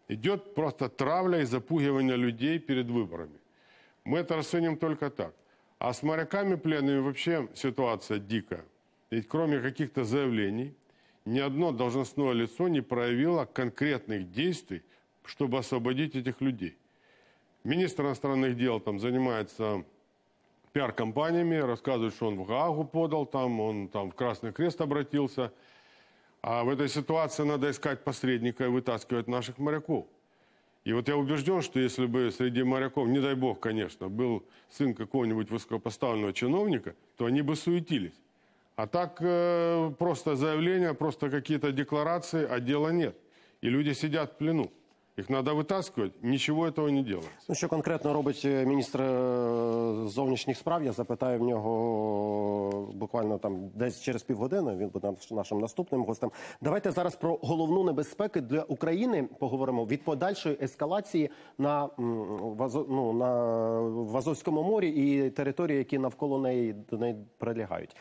Идет просто травля и запугивание людей перед выборами. Мы это расценим только так. А с моряками пленными вообще ситуация дикая. Ведь кроме каких-то заявлений, ни одно должностное лицо не проявило конкретных действий, чтобы освободить этих людей. Министр иностранных дел там занимается пиар-компаниями, рассказывает, что он в Гаагу подал, там, он там в Красный Крест обратился. А в этой ситуации надо искать посредника и вытаскивать наших моряков. И вот я убежден, что если бы среди моряков, не дай бог, конечно, был сын какого-нибудь высокопоставленного чиновника, то они бы суетились. А так э, просто заявления, просто какие-то декларации, а дела нет. И люди сидят в плену. Їх треба витаскувати, нічого цього не робиться. Ну, що конкретно робить міністр зовнішніх справ, я запитаю в нього буквально там десь через півгодини, він буде нашим наступним гостем. Давайте зараз про головну небезпеку для України поговоримо від подальшої ескалації на, ну, на в Азовському морі і території, які навколо неї, до неї прилягають.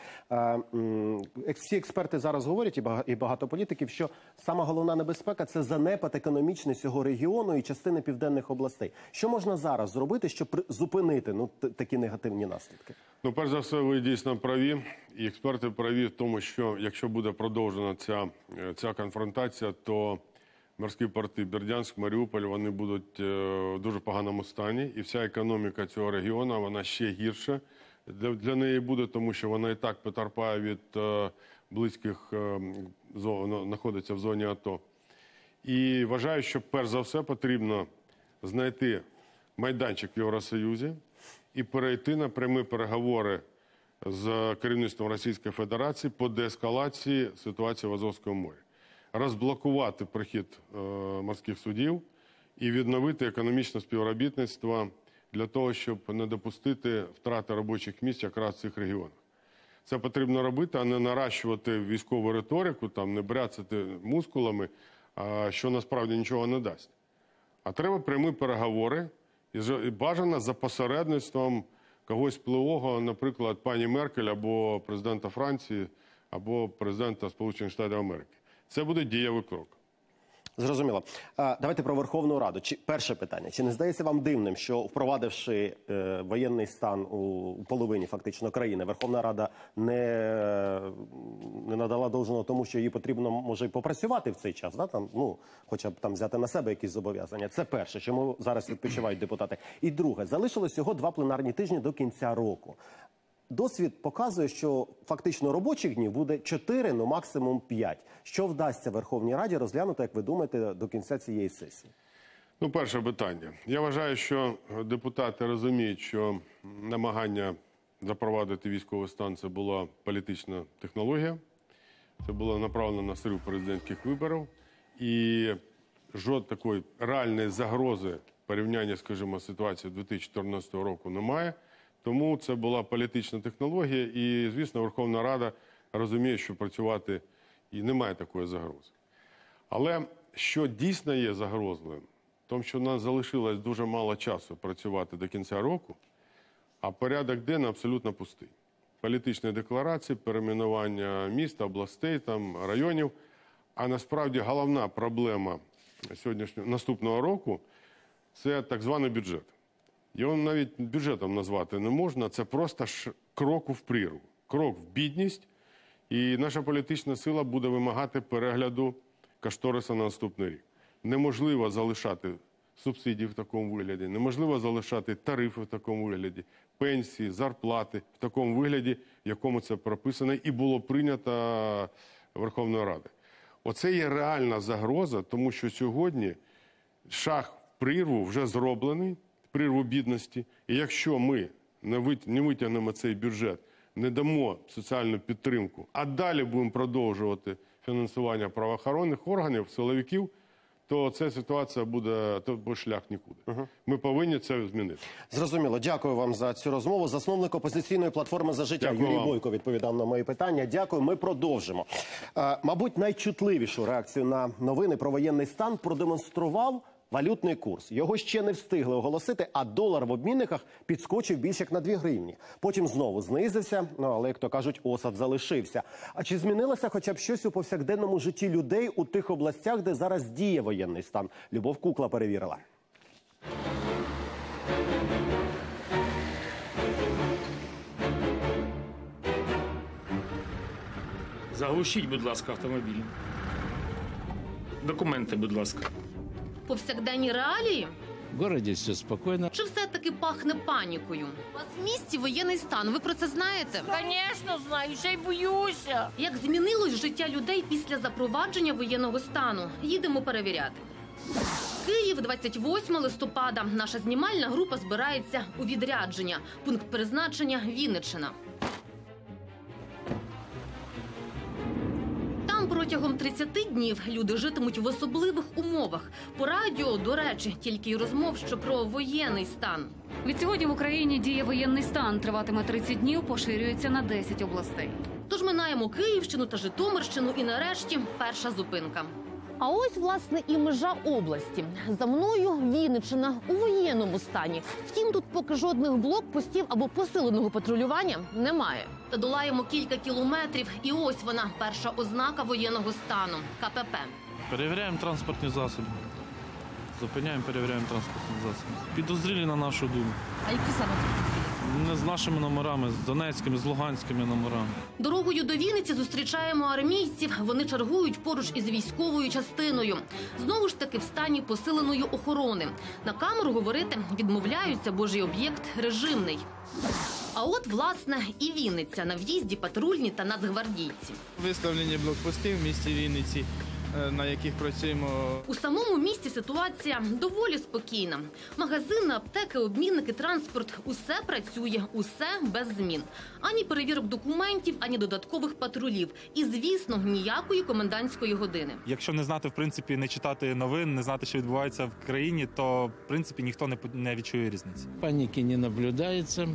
Всі експерти зараз говорять, і багато політиків, що сама головна небезпека – це занепад економічний цього регіону і частини південних областей. Що можна зараз зробити, щоб зупинити ну, такі негативні наслідки? Ну, перш за все, ви дійсно праві. І експерти праві в тому, що якщо буде продовжена ця, ця конфронтація, то морські порти Бердянськ, Маріуполь, вони будуть в дуже поганому стані. І вся економіка цього регіону, вона ще гірше для, для неї буде, тому що вона і так потерпає від близьких, знаходиться в зоні АТО. І вважаю, що перш за все потрібно знайти майданчик в Євросоюзі і перейти на прямі переговори з керівництвом Російської Федерації по деескалації ситуації в Азовському морі. Розблокувати прихід е, морських судів і відновити економічне співробітництво для того, щоб не допустити втрати робочих місць якраз в цих регіонах. Це потрібно робити, а не наращувати військову риторику, там, не бряцати мускулами, що насправді нічого не дасть. А треба прямі переговори, і бажано за посередництвом когось впливового, наприклад, пані Меркель, або президента Франції, або президента Сполучених Штатів Америки. Це буде дієвий крок. Зрозуміло. А, давайте про Верховну Раду. Чи, перше питання. Чи не здається вам дивним, що впровадивши е, воєнний стан у, у половині фактично країни, Верховна Рада не, не надала должного тому, що їй потрібно, може, попрацювати в цей час, да? Там, ну, хоча б там взяти на себе якісь зобов'язання? Це перше, чому зараз відпочивають депутати. І друге, залишилось всього два пленарні тижні до кінця року. Досвід показує, що фактично робочих днів буде чотири, ну максимум п'ять. Що вдасться Верховній Раді розглянути, як ви думаєте, до кінця цієї сесії? Ну, перше питання. Я вважаю, що депутати розуміють, що намагання запровадити військовий стан – це була політична технологія. Це було направлено на зрив президентських виборів. І жодної такої реальної загрози порівняння, скажімо, ситуації дві тисячі чотирнадцятого року немає. Тому це була політична технологія і, звісно, Верховна Рада розуміє, що працювати і немає такої загрози. Але що дійсно є загрозливим, тому що у нас залишилось дуже мало часу працювати до кінця року, а порядок денний абсолютно пустий. Політичні декларації, перейменування міст, областей, там, районів. А насправді головна проблема сьогоднішнього, наступного року – це так званий бюджет. Його навіть бюджетом назвати не можна, це просто крок в прірву, крок в бідність. І наша політична сила буде вимагати перегляду кошториса на наступний рік. Неможливо залишати субсидії в такому вигляді, неможливо залишати тарифи в такому вигляді, пенсії, зарплати в такому вигляді, в якому це прописано і було прийнято Верховною Радою. Оце є реальна загроза, тому що сьогодні шаг в прірву вже зроблений, прірву бідності. І якщо ми не витягнемо цей бюджет, не дамо соціальну підтримку, а далі будемо продовжувати фінансування правоохоронних органів, силовиків, то ця ситуація буде, то буде шлях нікуди. Угу. Ми повинні це змінити. Зрозуміло. Дякую вам за цю розмову. Засновник опозиційної платформи «За життя» Дякую Юрій вам. Бойко відповідав на мої питання. Дякую. Ми продовжимо. Мабуть, найчутливішу реакцію на новини про воєнний стан продемонстрував Валютний курс. Його ще не встигли оголосити, а долар в обмінниках підскочив більше як на дві гривні. Потім знову знизився, ну, але, як то кажуть, осад залишився. А чи змінилося хоча б щось у повсякденному житті людей у тих областях, де зараз діє воєнний стан? Любов Кукла перевірила. Заглушіть, будь ласка, автомобіль. Документи, будь ласка. Повсякденні реалії? В городі все спокійно. Чи все-таки пахне панікою? У вас в місті воєнний стан, ви про це знаєте? Звісно, знаю, ще й боюся. Як змінилось життя людей після запровадження воєнного стану? Їдемо перевіряти. Київ, двадцять восьмого листопада. Наша знімальна група збирається у відрядження. Пункт призначення – Вінниччина. Там протягом тридцяти днів люди житимуть в особливих умовах. По радіо, до речі, тільки й розмов, що про воєнний стан. Відсьогодні в Україні діє воєнний стан. Триватиме тридцять днів, поширюється на десять областей. Тож минаємо Київщину та Житомирщину і нарешті перша зупинка. А ось, власне, і межа області. За мною Вінниччина у воєнному стані. Втім, тут поки жодних блокпостів або посиленого патрулювання немає. Та долаємо кілька кілометрів, і ось вона, перша ознака воєнного стану – ка пе пе. Перевіряємо транспортні засоби. Зупиняємо, перевіряємо транспортні засоби. Підозрілі на нашу думку. А які саме? Не з нашими номерами, з донецькими, з луганськими номерами. Дорогою до Вінниці зустрічаємо армійців. Вони чергують поруч із військовою частиною. Знову ж таки в стані посиленої охорони. На камеру говорити відмовляються, бо ж і об'єкт режимний. А от, власне, і Вінниця. На в'їзді патрульні та нацгвардійці. Виставлені блокпости в місті Вінниці, на яких працюємо. У самому місті ситуація доволі спокійна. Магазини, аптеки, обмінники, транспорт – усе працює, усе без змін. Ані перевірок документів, ані додаткових патрулів. І, звісно, ніякої комендантської години. Якщо не знати, в принципі, не читати новин, не знати, що відбувається в країні, то, в принципі, ніхто не, не відчує різниці. Паніки не наблюдається.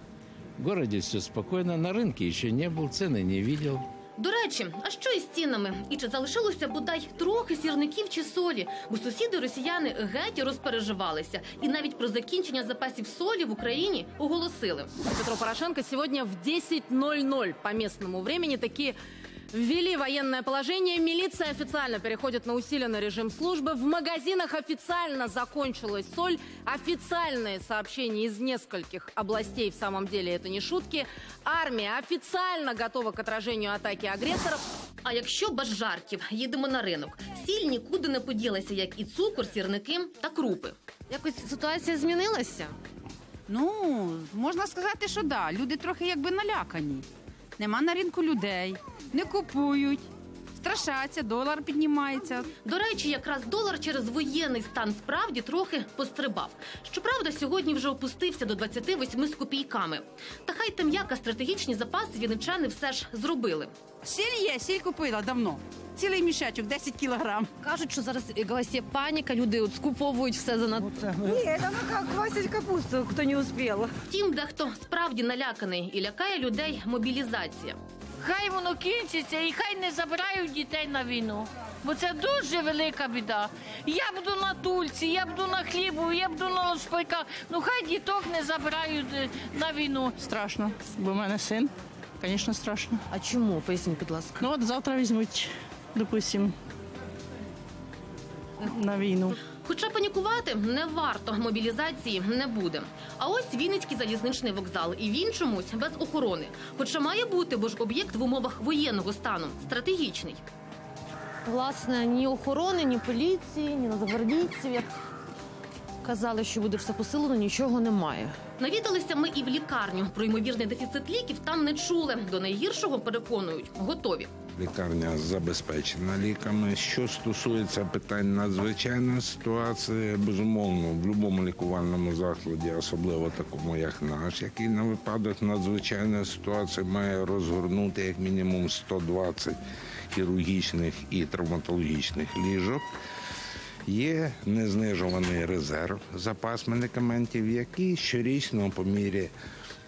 В городі все спокійно. На ринку ще не був, ціни не бачив. До речі, а що із цінами? І чи залишилося бодай трохи сірників чи солі? Бо сусіди-росіяни геть розпереживалися. І навіть про закінчення запасів солі в Україні оголосили. Петро Порошенко сьогодні в десять ноль ноль по местному времени таки ввели военное положение. Милиция официально переходит на усиленный режим службы. В магазинах официально закончилась соль. Официальные сообщения из нескольких областей, в самом деле это не шутки. Армия официально готова к отражению атаки агрессоров. А якщо без жартів, їдемо на ринок. Сіль нікуди не поділася, як і цукор, сірники та крупи. Якось ситуація змінилася? Ну, можна сказати, що да. Люди трохи якби налякані. Нема на ринку людей, не купують, страшаться, долар піднімається. До речі, якраз долар через воєнний стан справді трохи пострибав. Щоправда, сьогодні вже опустився до двадцяти восьми з копійками. Та хай там як, а стратегічні запаси вінничани все ж зробили. Сіль є, сіль купила давно. Цілий мішечок, десять кілограм. Кажуть, що зараз голосі паніка, люди от скуповують все занадто. Ні, це ну як квасить капусту, хто не успів. Втім, дехто справді наляканий і лякає людей мобілізація. Хай воно кінчиться і хай не забирають дітей на війну. Бо це дуже велика біда. Я буду на тульці, я буду на хлібу, я буду на лошпайках. Ну хай діток не забирають на війну. Страшно, бо в мене син. Звісно, страшно. А чому? Поясніть, будь ласка. Ну от завтра візьмуть, допустимо, на війну. Хоча панікувати не варто, мобілізації не буде. А ось Вінницький залізничний вокзал. І він чомусь без охорони. Хоча має бути, бо ж об'єкт в умовах воєнного стану. Стратегічний. Власне, ні охорони, ні поліції, ні нацгвардійців, як казали, що буде все посилено, нічого немає. Навідалися ми і в лікарню. Про ймовірний дефіцит ліків там не чули. До найгіршого, переконують, готові. Лікарня забезпечена ліками. Що стосується питань надзвичайної ситуації, безумовно, в будь-якому лікувальному закладі, особливо такому, як наш, який на випадок надзвичайної ситуації має розгорнути як мінімум сто двадцять хірургічних і травматологічних ліжок. Є незнижуваний резерв, запас медикаментів, який щорічно по мірі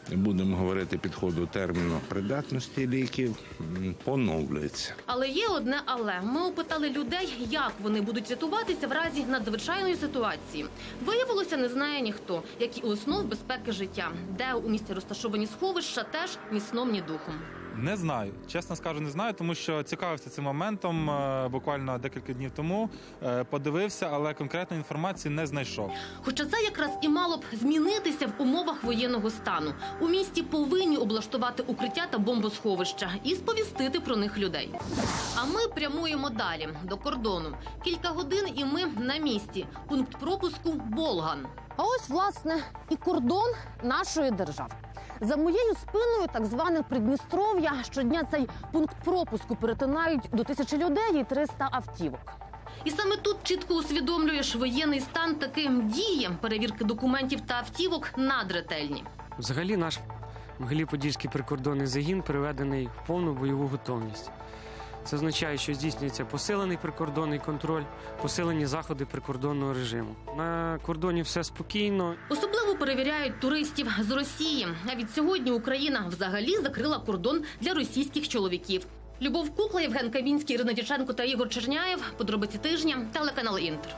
будемо говорити підходу терміну придатності ліків, поновлюється. Але є одне але. Ми опитали людей, як вони будуть рятуватися в разі надзвичайної ситуації. Виявилося, не знає ніхто, як і основ безпеки життя, де у місті розташовані сховища, теж ні сном, ні духом. Не знаю. Чесно скажу, не знаю, тому що цікавився цим моментом е, буквально декілька днів тому. Е, подивився, але конкретної інформації не знайшов. Хоча це якраз і мало б змінитися в умовах воєнного стану. У місті повинні облаштувати укриття та бомбосховища і сповістити про них людей. А ми прямуємо далі, до кордону. Кілька годин і ми на місці. Пункт пропуску Болган. А ось, власне, і кордон нашої держави. За моєю спиною так зване Придністров'я. Щодня цей пункт пропуску перетинають до тисячі людей і триста автівок. І саме тут чітко усвідомлюєш, воєнний стан таким діє. Перевірки документів та автівок надретельні. Взагалі наш Могилів-Подільський прикордонний загін приведений в повну бойову готовність. Це означає, що здійснюється посилений прикордонний контроль, посилені заходи прикордонного режиму. На кордоні все спокійно. Особливо перевіряють туристів з Росії. А від сьогодні Україна взагалі закрила кордон для російських чоловіків. Любов Кукла, Євген Кавінський, Ірина Дяченко та Ігор Черняєв. Подробиці тижня. Телеканал Інтер.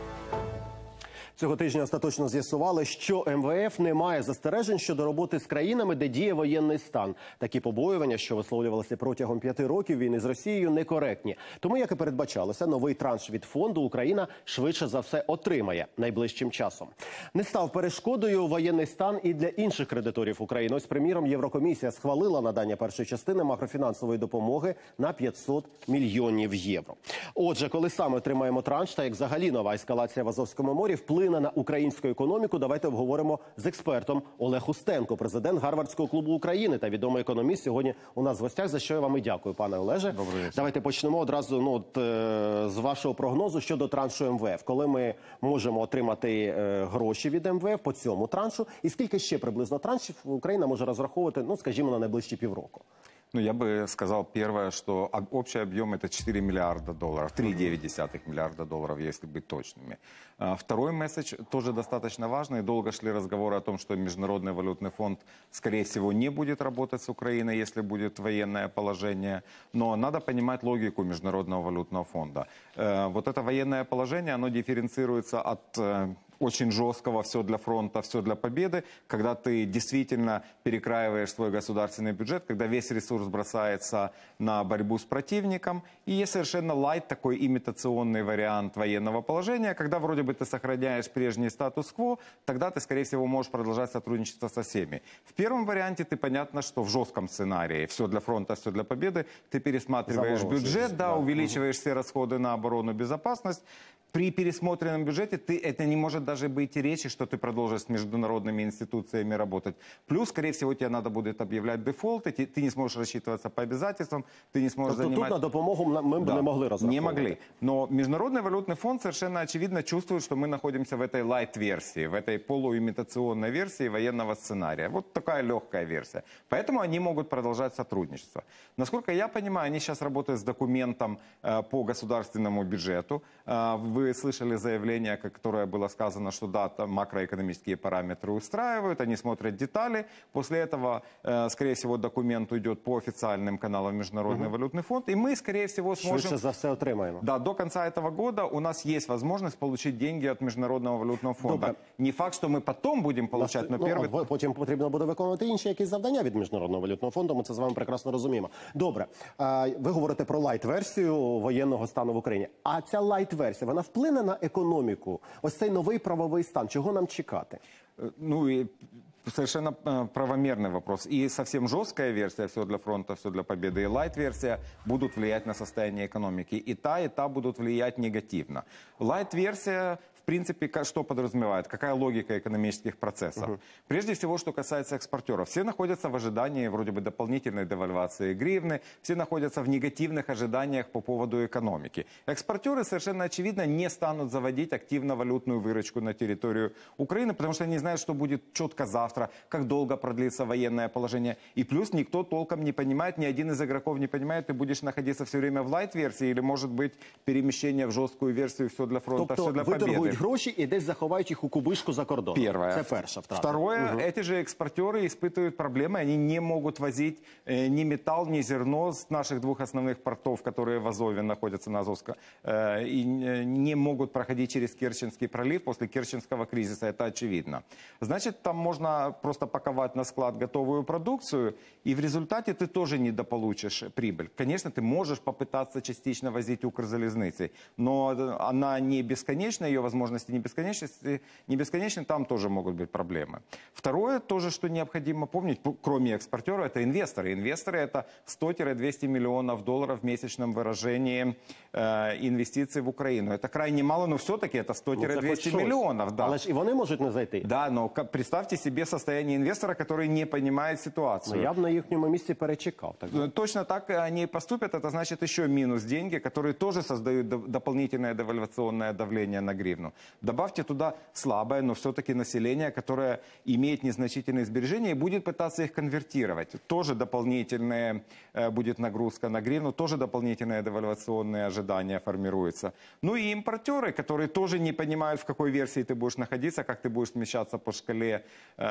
Цього тижня остаточно з'ясували, що ем ве еф не має застережень щодо роботи з країнами, де діє воєнний стан. Такі побоювання, що висловлювалися протягом п'яти років війни з Росією, некоректні. Тому, як і передбачалося, новий транш від фонду Україна швидше за все отримає найближчим часом. Не став перешкодою воєнний стан і для інших кредиторів України. Ось, приміром, Єврокомісія схвалила надання першої частини макрофінансової допомоги на п'ятсот мільйонів євро. Отже, коли саме отримаємо транш та як взагалі нова ескалація в Азовському морі вплине на українську економіку, давайте обговоримо з експертом. Олег Устенко, президент Гарвардського клубу України та відомий економіст, сьогодні у нас в гостях, за що я вам і дякую, пане Олеже. Давайте почнемо одразу ну, от, е, з вашого прогнозу щодо траншу ем ве еф. Коли ми можемо отримати е, гроші від ем ве еф по цьому траншу, і скільки ще приблизно траншів Україна може розраховувати, ну, скажімо, на найближчі півроку? Ну, я бы сказал первое, что общий объем это четыре миллиарда долларов, три целых девять десятых миллиарда долларов, если быть точными. Второй месседж тоже достаточно важный. Долго шли разговоры о том, что Международный валютный фонд, скорее всего, не будет работать с Украиной, если будет военное положение. Но надо понимать логику Международного валютного фонда. Вот это военное положение, оно дифференцируется от очень жесткого «все для фронта, все для победы», когда ты действительно перекраиваешь свой государственный бюджет, когда весь ресурс бросается на борьбу с противником. И есть совершенно лайт, такой имитационный вариант военного положения, когда вроде бы ты сохраняешь прежний статус-кво, тогда ты, скорее всего, можешь продолжать сотрудничество со всеми. В первом варианте ты понятно, что в жестком сценарии «все для фронта, все для победы» ты пересматриваешь бюджет, да, увеличиваешь все расходы на оборону, безопасность. При пересмотренном бюджете ты, это не может даже быть и речи, что ты продолжишь с международными институциями работать. Плюс, скорее всего, тебе надо будет объявлять дефолты, ты, ты не сможешь рассчитываться по обязательствам, ты не сможешь тобто занимать... тут на допомогу мы да, не могли разраховывать. Не могли. Но Международный валютный фонд совершенно очевидно чувствует, что мы находимся в этой лайт-версии, в этой полуимитационной версии военного сценария. Вот такая легкая версия. Поэтому они могут продолжать сотрудничество. Насколько я понимаю, они сейчас работают с документом э, по государственному бюджету. Э, Вы слышали заявление, которое было сказано, что да, там макроэкономические параметры устраивают, они смотрят детали. После этого, э, скорее всего, документ уйдет по официальным каналам Международный угу. валютный фонд, и мы, скорее всего, сможем... Швидше за все отримаємо. Да, до конца этого года у нас есть возможность получить деньги от Международного валютного фонда. Добре. Не факт, что мы потом будем получать, но ну, первый... Потім потрібно буде виконувати інші якісь завдання від Міжнародного валютного фонду, ми це з вами прекрасно розуміємо. Добре, ви говорите про лайт-версію воєнного стану в Україні. А ця лайт-версія, вона вплине на економіку? Ось цей новий правовий стан, чого нам чекати? Ну, и совершенно правомерный вопрос. И совсем жесткая версия «все для фронта, все для победы» и лайт-версия будут влиять на состояние экономики. И та, и та будут влиять негативно. Лайт-версия... В принципе, что подразумевает? Какая логика экономических процессов? Uh-huh. Прежде всего, что касается экспортеров. Все находятся в ожидании вроде бы дополнительной девальвации гривны, все находятся в негативных ожиданиях по поводу экономики. Экспортеры совершенно очевидно не станут заводить активно валютную выручку на территорию Украины, потому что они знают, что будет четко завтра, как долго продлится военное положение. И плюс никто толком не понимает, ни один из игроков не понимает, ты будешь находиться все время в лайт-версии или, может быть, перемещение в жесткую версию «все для фронта, все для победы». гроші і десь заховають їх у кубишку за кордоном. Первое. Це перша втрата. Второе, Угу. эти же экспортеры испытывают проблемы, они не могут возить э, ни металл, ни зерно с наших двух основных портов, которые в Азове находятся на Азовском, э, и э, не могут проходить через Керченский пролив после Керченского кризиса, это очевидно. Значит, там можно просто паковать на склад готовую продукцию, и в результате ты тоже недополучишь прибыль. Конечно, ты можешь попытаться частично возить Укрзалезницей, но она не бесконечна, ее возможности не бесконечны, не бесконечны, там тоже могут быть проблемы. Второе, тоже, что необходимо помнить, кроме экспортеров, это инвесторы. Инвесторы – это сто-двести миллионов долларов в месячном выражении э, инвестиций в Украину. Это крайне мало, но все-таки это сто-двести ну, миллионов. Да. Але ж і вони можуть не зайти. Да, но представьте себе состояние инвестора, который не понимает ситуацию. Ну, я б на їхньому місці перечекав. Так. Точно так они поступят. Это значит еще минус деньги, которые тоже создают дополнительное девальвационное давление на гривну. Добавьте туда слабое, но все-таки население, которое имеет незначительные сбережения и будет пытаться их конвертировать. Тоже дополнительная э, будет нагрузка на гривну, тоже дополнительное девальвационное ожидание формируется. Ну и импортеры, которые тоже не понимают, в какой версии ты будешь находиться, как ты будешь смещаться по шкале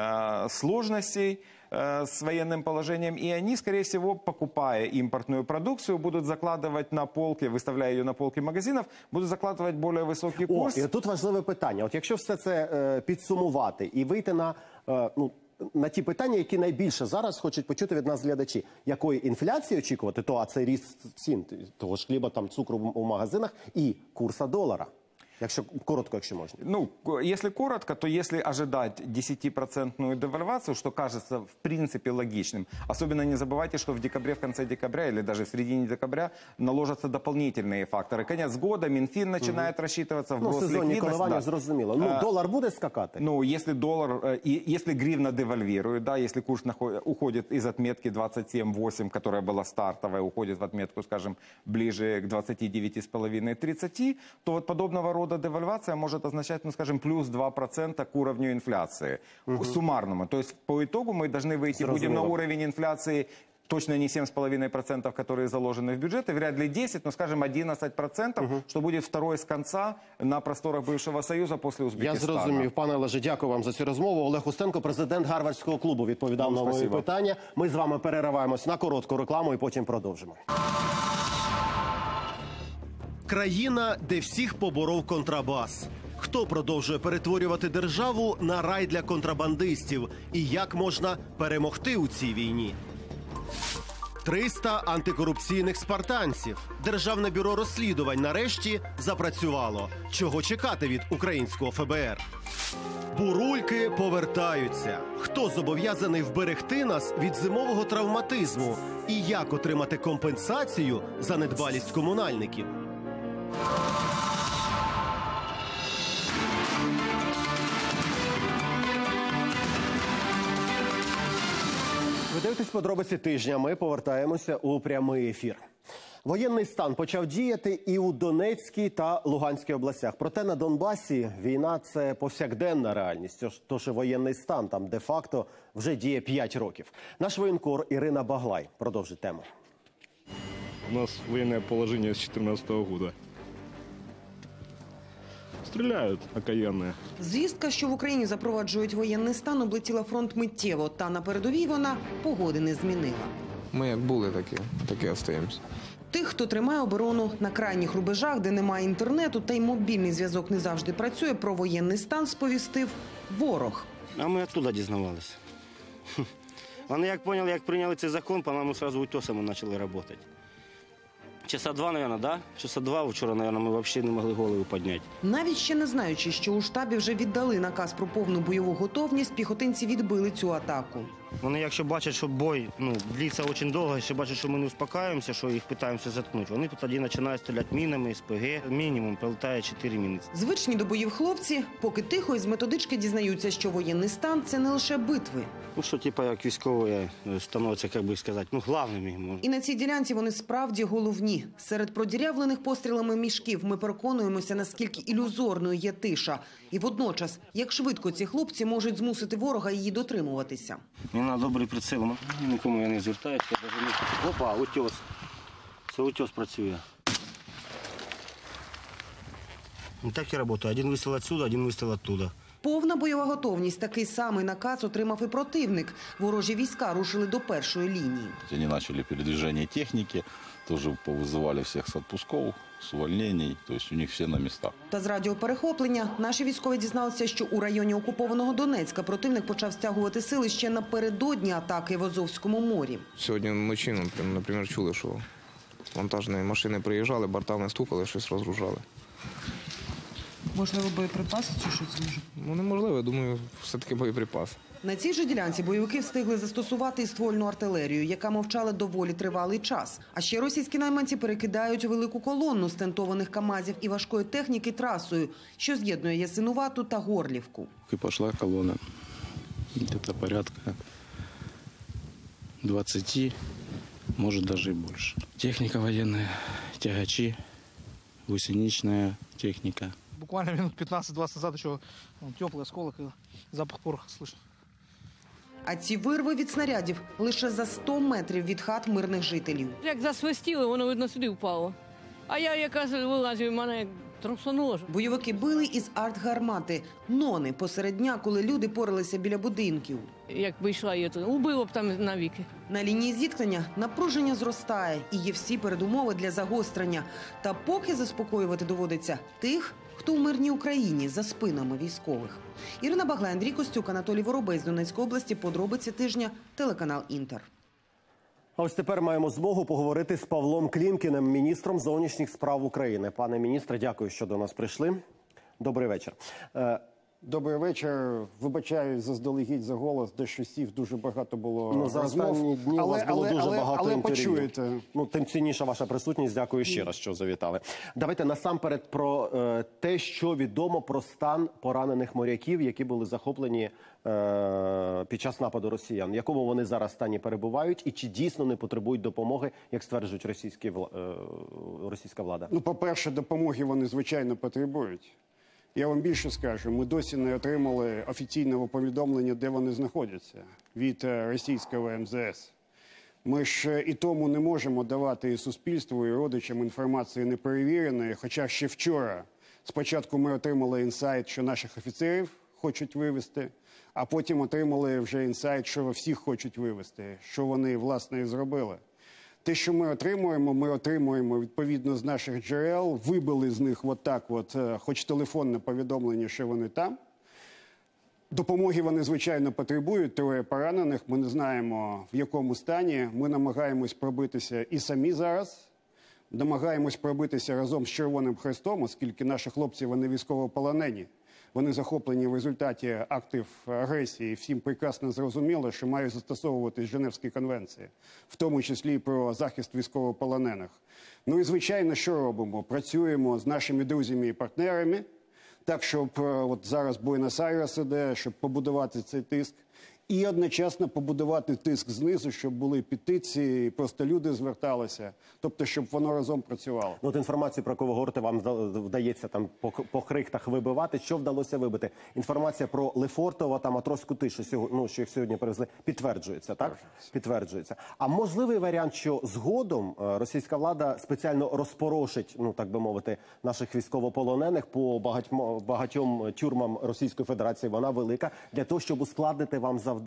э, сложностей э, с военным положением. И они, скорее всего, покупая импортную продукцию, будут закладывать на полки, выставляя ее на полки магазинов, будут закладывать более высокий курс. О, і тут важливе питання. От якщо все це е, підсумувати і вийти на, е, ну, на ті питання, які найбільше зараз хочуть почути від нас глядачі. Якої інфляції очікувати, то а це ріст цін, того ж хліба, там, цукру у магазинах і курса долара. Якщо коротко, якщо можна. Ну, если коротко, то если ожидать десятипроцентную девальвацию, что кажется в принципе логичным, особенно не забывайте, что в декабре, в конце декабря или даже в середине декабря наложатся дополнительные факторы. Конец года, Минфин начинает угу. рассчитываться, вброс ну, сезонні ликвидность. коливання, да. зрозуміло. Ну, а, доллар будет скакать? Ну, если доллар, и, если гривна девальвирует, да, если курс наход, уходит из отметки двадцать семь восемь, которая была стартовая, уходит в отметку, скажем, ближе к двадцати девяти с половиной - тридцати, то вот подобного рода девальвация может означать, ну, скажем, плюс два процента к уровню инфляции, угу. суммарному. То есть по итогу мы должны выйти, Сразу будем на уровень инфляции точно не семь с половиной процентов, которые заложены в бюджет, и вряд ли десять, но, скажем, одиннадцать процентов, угу. что будет второй с конца на просторах бывшего Союза после Узбекистана. Я зрозумів. Пане Олеже, дякую вам за цю розмову. Олег Устенко, президент Гарвардського клубу, відповідав на мої питання. Ми з вами перериваємось на коротку рекламу і потім продовжимо. Країна, де всіх поборов контрабас. Хто продовжує перетворювати державу на рай для контрабандистів? І як можна перемогти у цій війні? триста антикорупційних спартанців. Державне бюро розслідувань нарешті запрацювало. Чого чекати від українського еф бе ер? Бурульки повертаються. Хто зобов'язаний вберегти нас від зимового травматизму? І як отримати компенсацію за недбалість комунальників? Ви дивитесь подробиці тижня. Ми повертаємося у прямий ефір. Воєнний стан почав діяти і у Донецькій та Луганській областях. Проте на Донбасі війна – це повсякденна реальність. Тож і воєнний стан там де-факто вже діє п'ять років. Наш воєнкор Ірина Баглай продовжить тему. У нас военное положение с две тысячи четырнадцатого года. Стріляють окаянні. Звістка, що в Україні запроваджують воєнний стан, облетіла фронт миттєво. Та на передовій вона погоди не змінила. Ми як були, так і, так і остаємося. Тих, хто тримає оборону на крайніх рубежах, де немає інтернету, та й мобільний зв'язок не завжди працює, про воєнний стан сповістив ворог. А ми оттуда дізнавалися. Вони як поняли, як прийняли цей закон, по-моєму, одразу утесами почали працювати. Часа два, мабуть, да? Часа два вчора, мабуть, ми взагалі не могли голову підняти. Навіть ще не знаючи, що у штабі вже віддали наказ про повну бойову готовність, піхотинці відбили цю атаку. Вони, якщо бачать, що бой ну, длиться дуже довго, якщо бачать, що ми не успокаємося, що їх намагаємося заткнути, вони тоді починають стріляти мінами, ес пе ге. Мінімум прилітає чотири міни. Звичні до боїв хлопці, поки тихо із методички дізнаються, що воєнний стан – це не лише битви. Ну, що, типу, як військові становиться, як би сказати, ну, головними. І на цій ділянці вони справді головні. Серед продірявлених пострілами мішків ми переконуємося, наскільки ілюзорною є тиша. І водночас, як швидко ці хлопці можуть змусити ворога її дотримуватися. Мені треба добрий приціл, нікому я не звертаюся. Опа, утес. Це утес працює. Так и работаю. Один выстрел отсюда, один выстрел оттуда. Повна бойова готовність. Такий самий наказ отримав і противник. Ворожі війська рушили до першої лінії. Они начали передвижение техники, тоже повызывали всех с отпусков, с увольнений, то есть у них все на местах. Та з радіоперехоплення наші військові дізналися, що у районі окупованого Донецька противник почав стягувати сили ще напередодні атаки в Азовському морі. Сьогодні вночі, наприклад, чули, що вантажні машини приїжджали, бортами стукали, щось розгружали. Можливо, боєприпаси чи що це може? Ну, неможливо, я думаю, все-таки боєприпаси. На цій же ділянці бойовики встигли застосувати і ствольну артилерію, яка мовчала доволі тривалий час. А ще російські найманці перекидають велику колонну стентованих КАМАЗів і важкої техніки трасою, що з'єднує Ясинувату та Горлівку. І пішла колона, десь порядка двадцати, може навіть і більше. Техніка воєнна, тягачі, гусенична техніка. Буквально минут пятнадцать-двадцать назад еще ну, теплый осколок и запах пороха слышно. А ці вирви від снарядів лише за сто метрів від хат мирних жителів. Як засвистіло, воно, видно, сюди впало. А я якраз вилазив, мене трусануло. Бойовики били із артгармати, нони посеред дня, коли люди поралися біля будинків. Якби йшла її, то убило б там навіки. На лінії зіткнення напруження зростає і є всі передумови для загострення. Та поки заспокоювати доводиться тих, хто в мирній Україні за спинами військових. Ірина Баглай, Андрій Костюк, Анатолій Воробей з Донецької області. Подробиці тижня, телеканал «Інтер». А ось тепер маємо змогу поговорити з Павлом Клімкіним, міністром зовнішніх справ України. Пане міністре, дякую, що до нас прийшли. Добрий вечір. Добрий вечір. Вибачаю заздалегідь за голос, дещо сів, дуже багато було ну, за розмов. останні дні але, у вас було але, дуже але, багато але інтерв'ю. почуєте. Ну, тим цінніша ваша присутність. Дякую ще раз, що завітали. Давайте насамперед про е, те, що відомо про стан поранених моряків, які були захоплені е, під час нападу росіян. В якому вони зараз стані перебувають і чи дійсно не потребують допомоги, як стверджують російські, е, російська влада? Ну, по-перше, допомоги вони, звичайно, потребують. Я вам більше скажу, ми досі не отримали офіційного повідомлення, де вони знаходяться від російського ем зе ес. Ми ж і тому не можемо давати і суспільству, і родичам інформації неперевіреної, хоча ще вчора спочатку ми отримали інсайт, що наших офіцерів хочуть вивезти, а потім отримали вже інсайт, що всіх хочуть вивезти, що вони, власне, і зробили. Те, що ми отримуємо, ми отримуємо відповідно з наших джерел, вибили з них от так от, хоч телефонне повідомлення, що вони там. Допомоги вони, звичайно, потребують, троє поранених, ми не знаємо, в якому стані. Ми намагаємось пробитися і самі зараз, намагаємось пробитися разом з Червоним Хрестом, оскільки наші хлопці, вони військовополонені. Вони захоплені в результаті актів агресії. Всім прекрасно зрозуміло, що мають застосовуватись Женевські конвенції, в тому числі і про захист військовополонених. Ну і, звичайно, що робимо? Працюємо з нашими друзями і партнерами, так, щоб от зараз Буенос-Айрес іде, щоб побудувати цей тиск. І одночасно побудувати тиск знизу, щоб були петиції, просто люди зверталися. Тобто, щоб воно разом працювало. Ну, от інформацію, про яку ви говорите, вам вдається там по, по хрихтах вибивати. Що вдалося вибити? Інформація про Лефортово та Матросську тишу, що, ну, що їх сьогодні перевезли, підтверджується, так? Підтверджується. А можливий варіант, що згодом російська влада спеціально розпорошить, ну, так би мовити, наших військовополонених по багатьом, багатьом тюрмам Російської Федерації, вона велика, для того, щоб ускладнити вам завдання?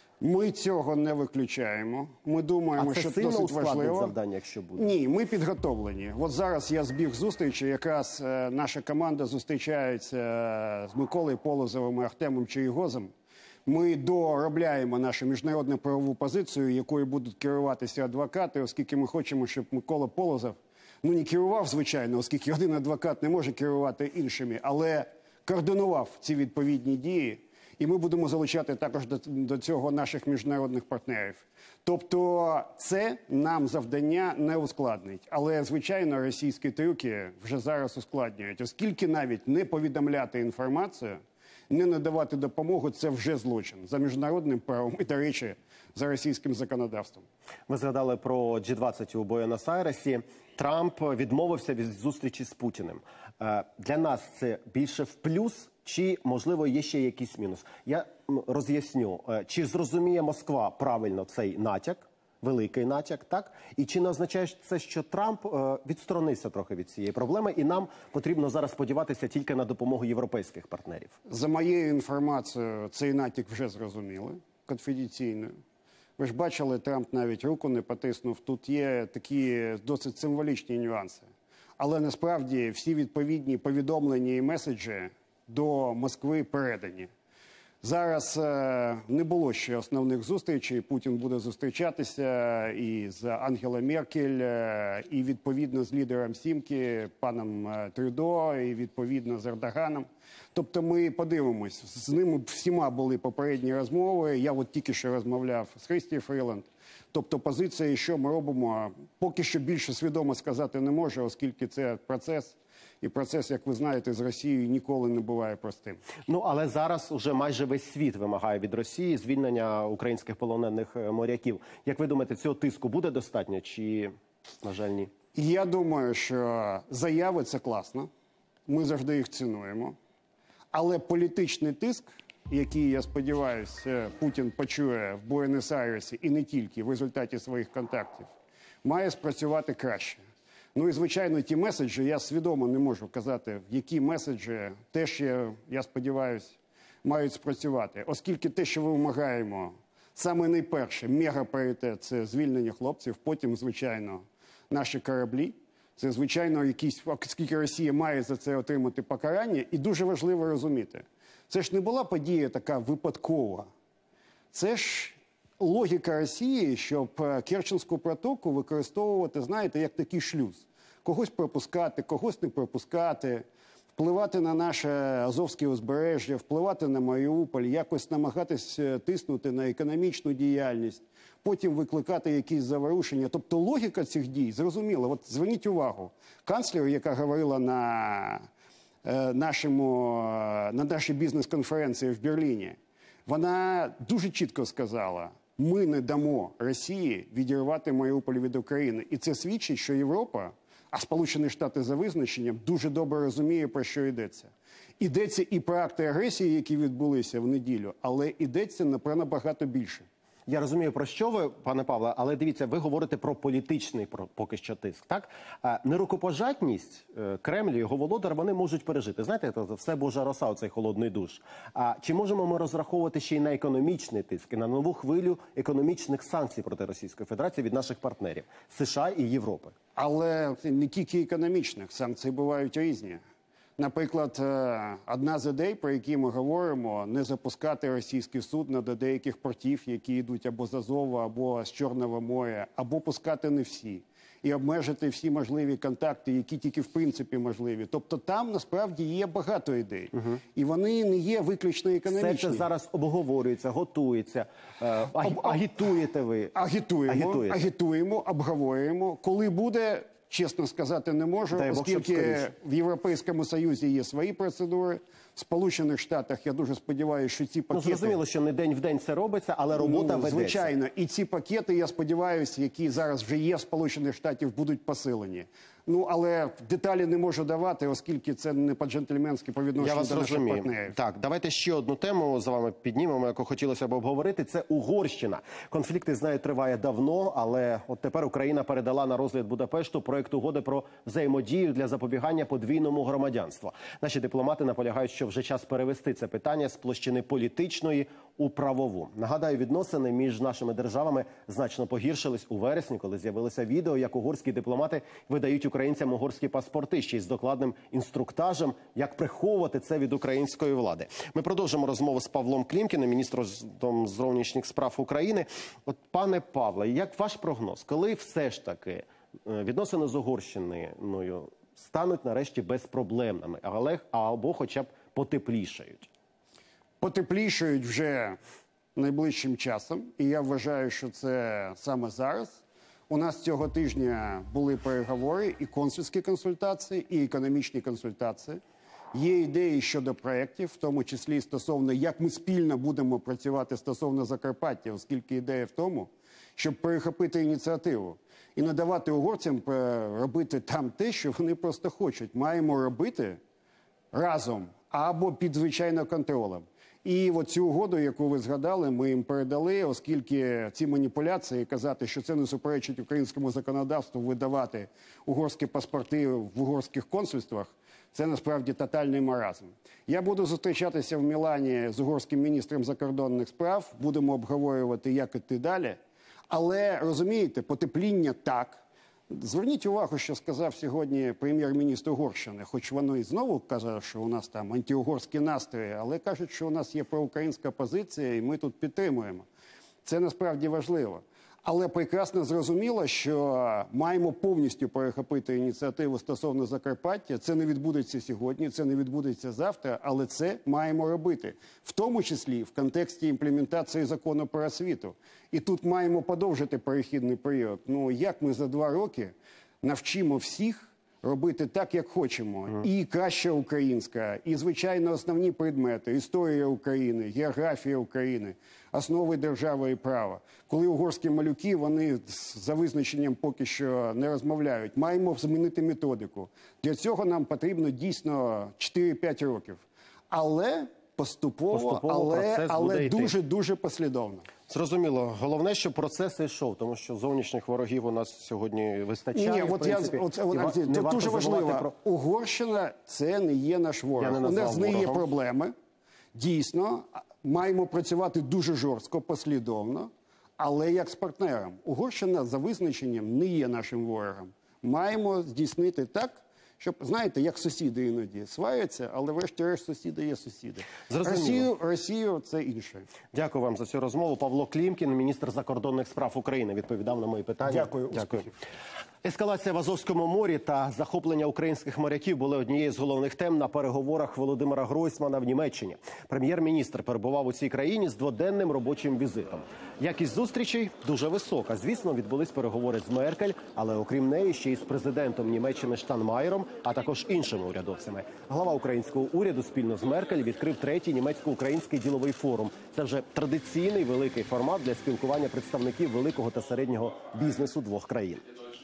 Ми цього не виключаємо. Ми думаємо, а це що сильно досить ускладнить важливо. завдання, якщо буде? Ні, ми підготовлені. От зараз я збіг зустрічі, якраз е, наша команда зустрічається з Миколою Полозовим і Артемом Чайгозом. Ми доробляємо нашу міжнародну правову позицію, якою будуть керуватися адвокати, оскільки ми хочемо, щоб Микола Полозов, ну не керував, звичайно, оскільки один адвокат не може керувати іншими, але координував ці відповідні дії. І ми будемо залучати також до, до цього наших міжнародних партнерів. Тобто це нам завдання не ускладнить. Але, звичайно, російські трюки вже зараз ускладнюють. Оскільки навіть не повідомляти інформацію, не надавати допомогу – це вже злочин за міжнародним правом і, до речі, за російським законодавством. Ми згадали про джі двадцять у Буенос-Айресі. Трамп відмовився від зустрічі з Путіним. Для нас це більше в плюс чи, можливо, є ще якийсь мінус? Я роз'ясню. Чи зрозуміє Москва правильно цей натяк? великий натяк, так? І чи не означає це, що Трамп е, відсторонився трохи від цієї проблеми, і нам потрібно зараз сподіватися тільки на допомогу європейських партнерів? За моєю інформацією, цей натяк вже зрозуміли, конфіденційною. Ви ж бачили, Трамп навіть руку не потиснув. Тут є такі досить символічні нюанси. Але насправді всі відповідні повідомлення і меседжі до Москви передані. Зараз е, не було ще основних зустрічей. Путін буде зустрічатися і з Ангелою Меркель, е, і відповідно з лідером Сімки, паном е, Трюдо, і відповідно з Ердоганом. Тобто ми подивимось. З ними всіма були попередні розмови. Я от тільки що розмовляв з Христі Фріланд. Тобто позиція, що ми робимо, поки що більше свідомо сказати не можу, оскільки це процес. І процес, як ви знаєте, з Росією ніколи не буває простим. Ну, але зараз уже майже весь світ вимагає від Росії звільнення українських полонених моряків. Як ви думаєте, цього тиску буде достатньо чи, на жаль, ні? Я думаю, що заяви – це класно. Ми завжди їх цінуємо. Але політичний тиск, який, я сподіваюся, Путін почує в Буенос-Айресі і не тільки в результаті своїх контактів, має спрацювати краще. Ну і, звичайно, ті меседжі, я свідомо не можу казати, які меседжі теж, я, я сподіваюся, мають спрацювати. Оскільки те, що ми вимагаємо, саме найперше, мегапріоритет – це звільнення хлопців, потім, звичайно, наші кораблі. Це, звичайно, якісь, оскільки Росія має за це отримати покарання. І дуже важливо розуміти, це ж не була подія така випадкова. Це ж логіка Росії, щоб Керченську протоку використовувати, знаєте, як такий шлюз. Когось пропускати, когось не пропускати, впливати на наше Азовське узбережжя, впливати на Маріуполь, якось намагатись тиснути на економічну діяльність, потім викликати якісь заворушення. Тобто логіка цих дій зрозуміла. От зверніть увагу, канцлер, яка говорила на, е, нашому, на нашій бізнес-конференції в Берліні, вона дуже чітко сказала: ми не дамо Росії відірвати Маріуполь від України. І це свідчить, що Європа, а Сполучені Штати за визначенням, дуже добре розуміє, про що йдеться. Йдеться і про акти агресії, які відбулися в неділю, але йдеться на про набагато більше. Я розумію, про що ви, пане Павле, але дивіться, ви говорите про політичний про, поки що тиск, так? А нерукопожатність Кремлю, його володар, вони можуть пережити. Знаєте, це все Божа роса, оцей холодний душ. А чи можемо ми розраховувати ще й на економічний тиск, і на нову хвилю економічних санкцій проти Російської Федерації від наших партнерів – США і Європи? Але не тільки економічних, санкції бувають різні. Наприклад, одна з ідей, про які ми говоримо, не запускати російські судна до деяких портів, які йдуть або з Азова, або з Чорного моря, або пускати не всі. І обмежити всі можливі контакти, які тільки в принципі можливі. Тобто там насправді є багато ідей. Угу. І вони не є виключно економічні. Все це зараз обговорюється, готується. Е, агі, агітуєте ви? Агітуємо, Агітуєте. агітуємо, обговорюємо. Коли буде, чесно сказати не можу, Дай Бог, оскільки в Європейському Союзі є свої процедури. В Сполучених Штатах, я дуже сподіваюся, що ці пакети... Ну, зрозуміло, що не день в день це робиться, але робота ну, ведеться. Звичайно. І ці пакети, я сподіваюся, які зараз вже є в Сполучених Штатах, будуть посилені. Ну, але деталі не можу давати, оскільки це не по-джентльменськи по відношенню до наших розумію. партнерів. Так, давайте ще одну тему з вами піднімемо, яку хотілося б обговорити. Це Угорщина. Конфлікт із нею триває давно, але от тепер Україна передала на розгляд Будапешту проект угоди про взаємодію для запобігання подвійному громадянству. Наші дипломати наполягають, що вже час перевести це питання з площини політичної у правову. Нагадаю, відносини між нашими державами значно погіршились у вересні, коли з'явилося відео, як угорські дипломати видають українцям угорські паспорти, ще й з докладним інструктажем, як приховувати це від української влади. Ми продовжимо розмову з Павлом Клімкіним, міністром зовнішніх справ України. От, пане Павле, як ваш прогноз, коли все ж таки відносини з Угорщиною стануть нарешті безпроблемними, але або хоча б потеплішають? Потеплішають вже найближчим часом, і я вважаю, що це саме зараз. У нас цього тижня були переговори, і консульські консультації, і економічні консультації. Є ідеї щодо проєктів, в тому числі стосовно, як ми спільно будемо працювати стосовно Закарпаття, оскільки ідея в тому, щоб перехопити ініціативу і не давати угорцям робити там те, що вони просто хочуть. Маємо робити разом або під звичайним контролем. І от цю угоду, яку ви згадали, ми їм передали, оскільки ці маніпуляції, казати, що це не суперечить українському законодавству видавати угорські паспорти в угорських консульствах, це насправді тотальний маразм. Я буду зустрічатися в Мілані з угорським міністром закордонних справ, будемо обговорювати, як іти далі. Але, розумієте, потепління так. Зверніть увагу, що сказав сьогодні прем'єр-міністр Угорщини, хоч воно і знову каже, що у нас там антиугорські настрої, але кажуть, що у нас є проукраїнська позиція і ми тут підтримуємо. Це насправді важливо. Але прекрасно зрозуміло, що маємо повністю перехопити ініціативу стосовно Закарпаття. Це не відбудеться сьогодні, це не відбудеться завтра, але це маємо робити. В тому числі в контексті імплементації закону про освіту. І тут маємо подовжити перехідний період. Ну, як ми за два роки навчимо всіх робити так, як хочемо. І краща українська, і, звичайно, основні предмети. Історія України, географія України, основи держави і права. Коли угорські малюки, вони за визначенням поки що не розмовляють. Маємо змінити методику. Для цього нам потрібно дійсно чотири-п'ять років. Але поступово, Поступово але, але буде дуже-дуже послідовно. Зрозуміло. Головне, щоб процес йшов, тому що зовнішніх ворогів у нас сьогодні вистачає. Ні, в от я, принципі, от, і от, ва- не тут варто дуже важливо. забувати про- Угорщина – це не є наш ворог. Я не У назвав нас з нею є ворогом. проблеми. Дійсно, маємо працювати дуже жорстко, послідовно, але як з партнером. Угорщина за визначенням не є нашим ворогом. Маємо здійснити так, щоб, знаєте, як сусіди іноді сваряться, але врешті-решт сусіди є сусіди. Зрозуміло. Росію, Росію – це інше. Дякую вам за цю розмову. Павло Клімкін, міністр закордонних справ України, відповідав на мої питання. Дякую. Дякую. Ескалація в Азовському морі та захоплення українських моряків були однією з головних тем на переговорах Володимира Гройсмана в Німеччині. Прем'єр-міністр перебував у цій країні з дводенним робочим візитом. Якість зустрічей дуже висока. Звісно, відбулись переговори з Меркель, але окрім неї ще й з президентом Німеччини Штайнмаєром, а також іншими урядовцями. Глава українського уряду спільно з Меркель відкрив третій німецько-український діловий форум. Це вже традиційний великий формат для спілкування представників великого та середнього бізнесу двох країн.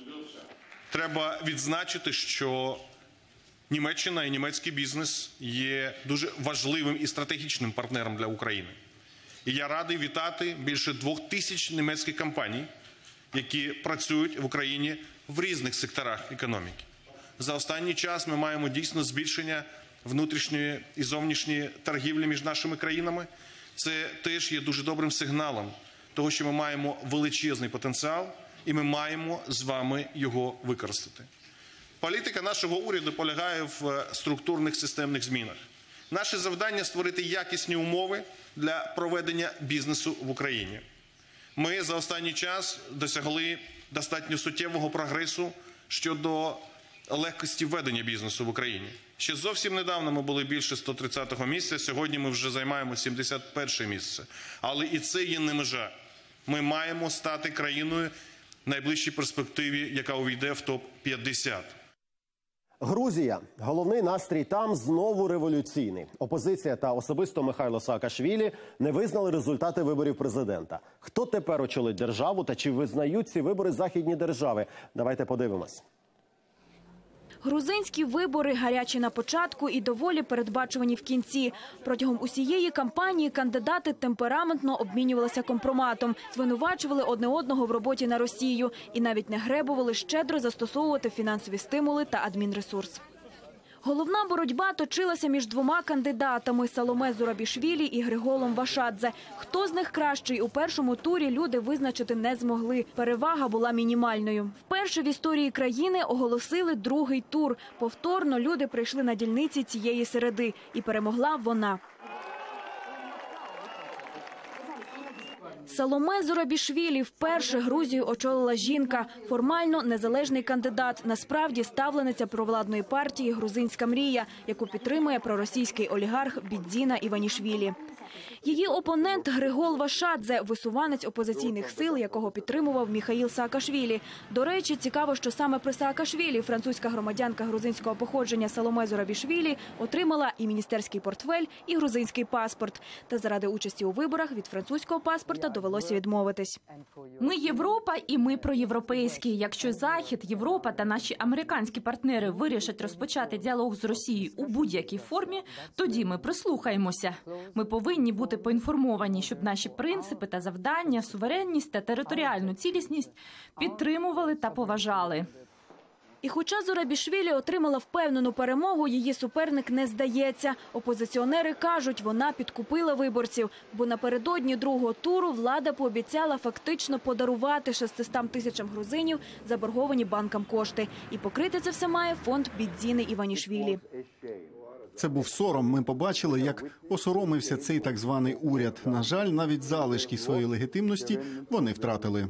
Треба відзначити, що Німеччина і німецький бізнес є дуже важливим і стратегічним партнером для України. І я радий вітати більше двох тисяч німецьких компаній, які працюють в Україні в різних секторах економіки. За останній час ми маємо дійсно збільшення внутрішньої і зовнішньої торгівлі між нашими країнами. Це теж є дуже добрим сигналом того, що ми маємо величезний потенціал, і ми маємо з вами його використати. Політика нашого уряду полягає в структурних системних змінах. Наше завдання – створити якісні умови для проведення бізнесу в Україні. Ми за останній час досягли достатньо суттєвого прогресу щодо легкості ведення бізнесу в Україні. Ще зовсім недавно ми були більше сто тридцятого місця, сьогодні ми вже займаємо сімдесят перше місце. Але і це є не межа. Ми маємо стати країною в найближчій перспективі, яка увійде в топ п'ятдесят. Грузія. Головний настрій там знову революційний. Опозиція та особисто Михайло Саакашвілі не визнали результати виборів президента. Хто тепер очолить державу та чи визнають ці вибори західні держави? Давайте подивимось. Грузинські вибори гарячі на початку і доволі передбачувані в кінці. Протягом усієї кампанії кандидати темпераментно обмінювалися компроматом, звинувачували одне одного в роботі на Росію і навіть не гребували щедро застосовувати фінансові стимули та адмінресурс. Головна боротьба точилася між двома кандидатами – Саломе Зурабішвілі і Григолом Вашадзе. Хто з них кращий у першому турі, люди визначити не змогли. Перевага була мінімальною. Вперше в історії країни оголосили другий тур. Повторно люди прийшли на дільниці цієї середи. І перемогла вона. Саломе Зурабішвілі вперше Грузію очолила жінка. Формально незалежний кандидат, насправді ставлениця провладної партії «Грузинська мрія», яку підтримує проросійський олігарх Бідзіна Іванішвілі. Її опонент Григол Вашадзе – висуванець опозиційних сил, якого підтримував Міхаїл Саакашвілі. До речі, цікаво, що саме при Саакашвілі французька громадянка грузинського походження Саломе Зурабішвілі отримала і міністерський портфель, і грузинський паспорт. Та заради участі у виборах від французького паспорта довелося відмовитись. Ми Європа і ми проєвропейські. Якщо Захід, Європа та наші американські партнери вирішать розпочати діалог з Росією у будь-якій формі, тоді ми прислухаємося. Ми повинні бути поінформовані, щоб наші принципи та завдання, суверенність та територіальну цілісність підтримували та поважали. І хоча Зурабішвілі отримала впевнену перемогу, її суперник не здається. Опозиціонери кажуть, вона підкупила виборців, бо напередодні другого туру влада пообіцяла фактично подарувати шестистам тисячам грузинів заборговані банкам кошти. І покрити це все має фонд Бідзіни Іванішвілі. Це був сором. Ми побачили, як осоромився цей так званий уряд. На жаль, навіть залишки своєї легітимності вони втратили.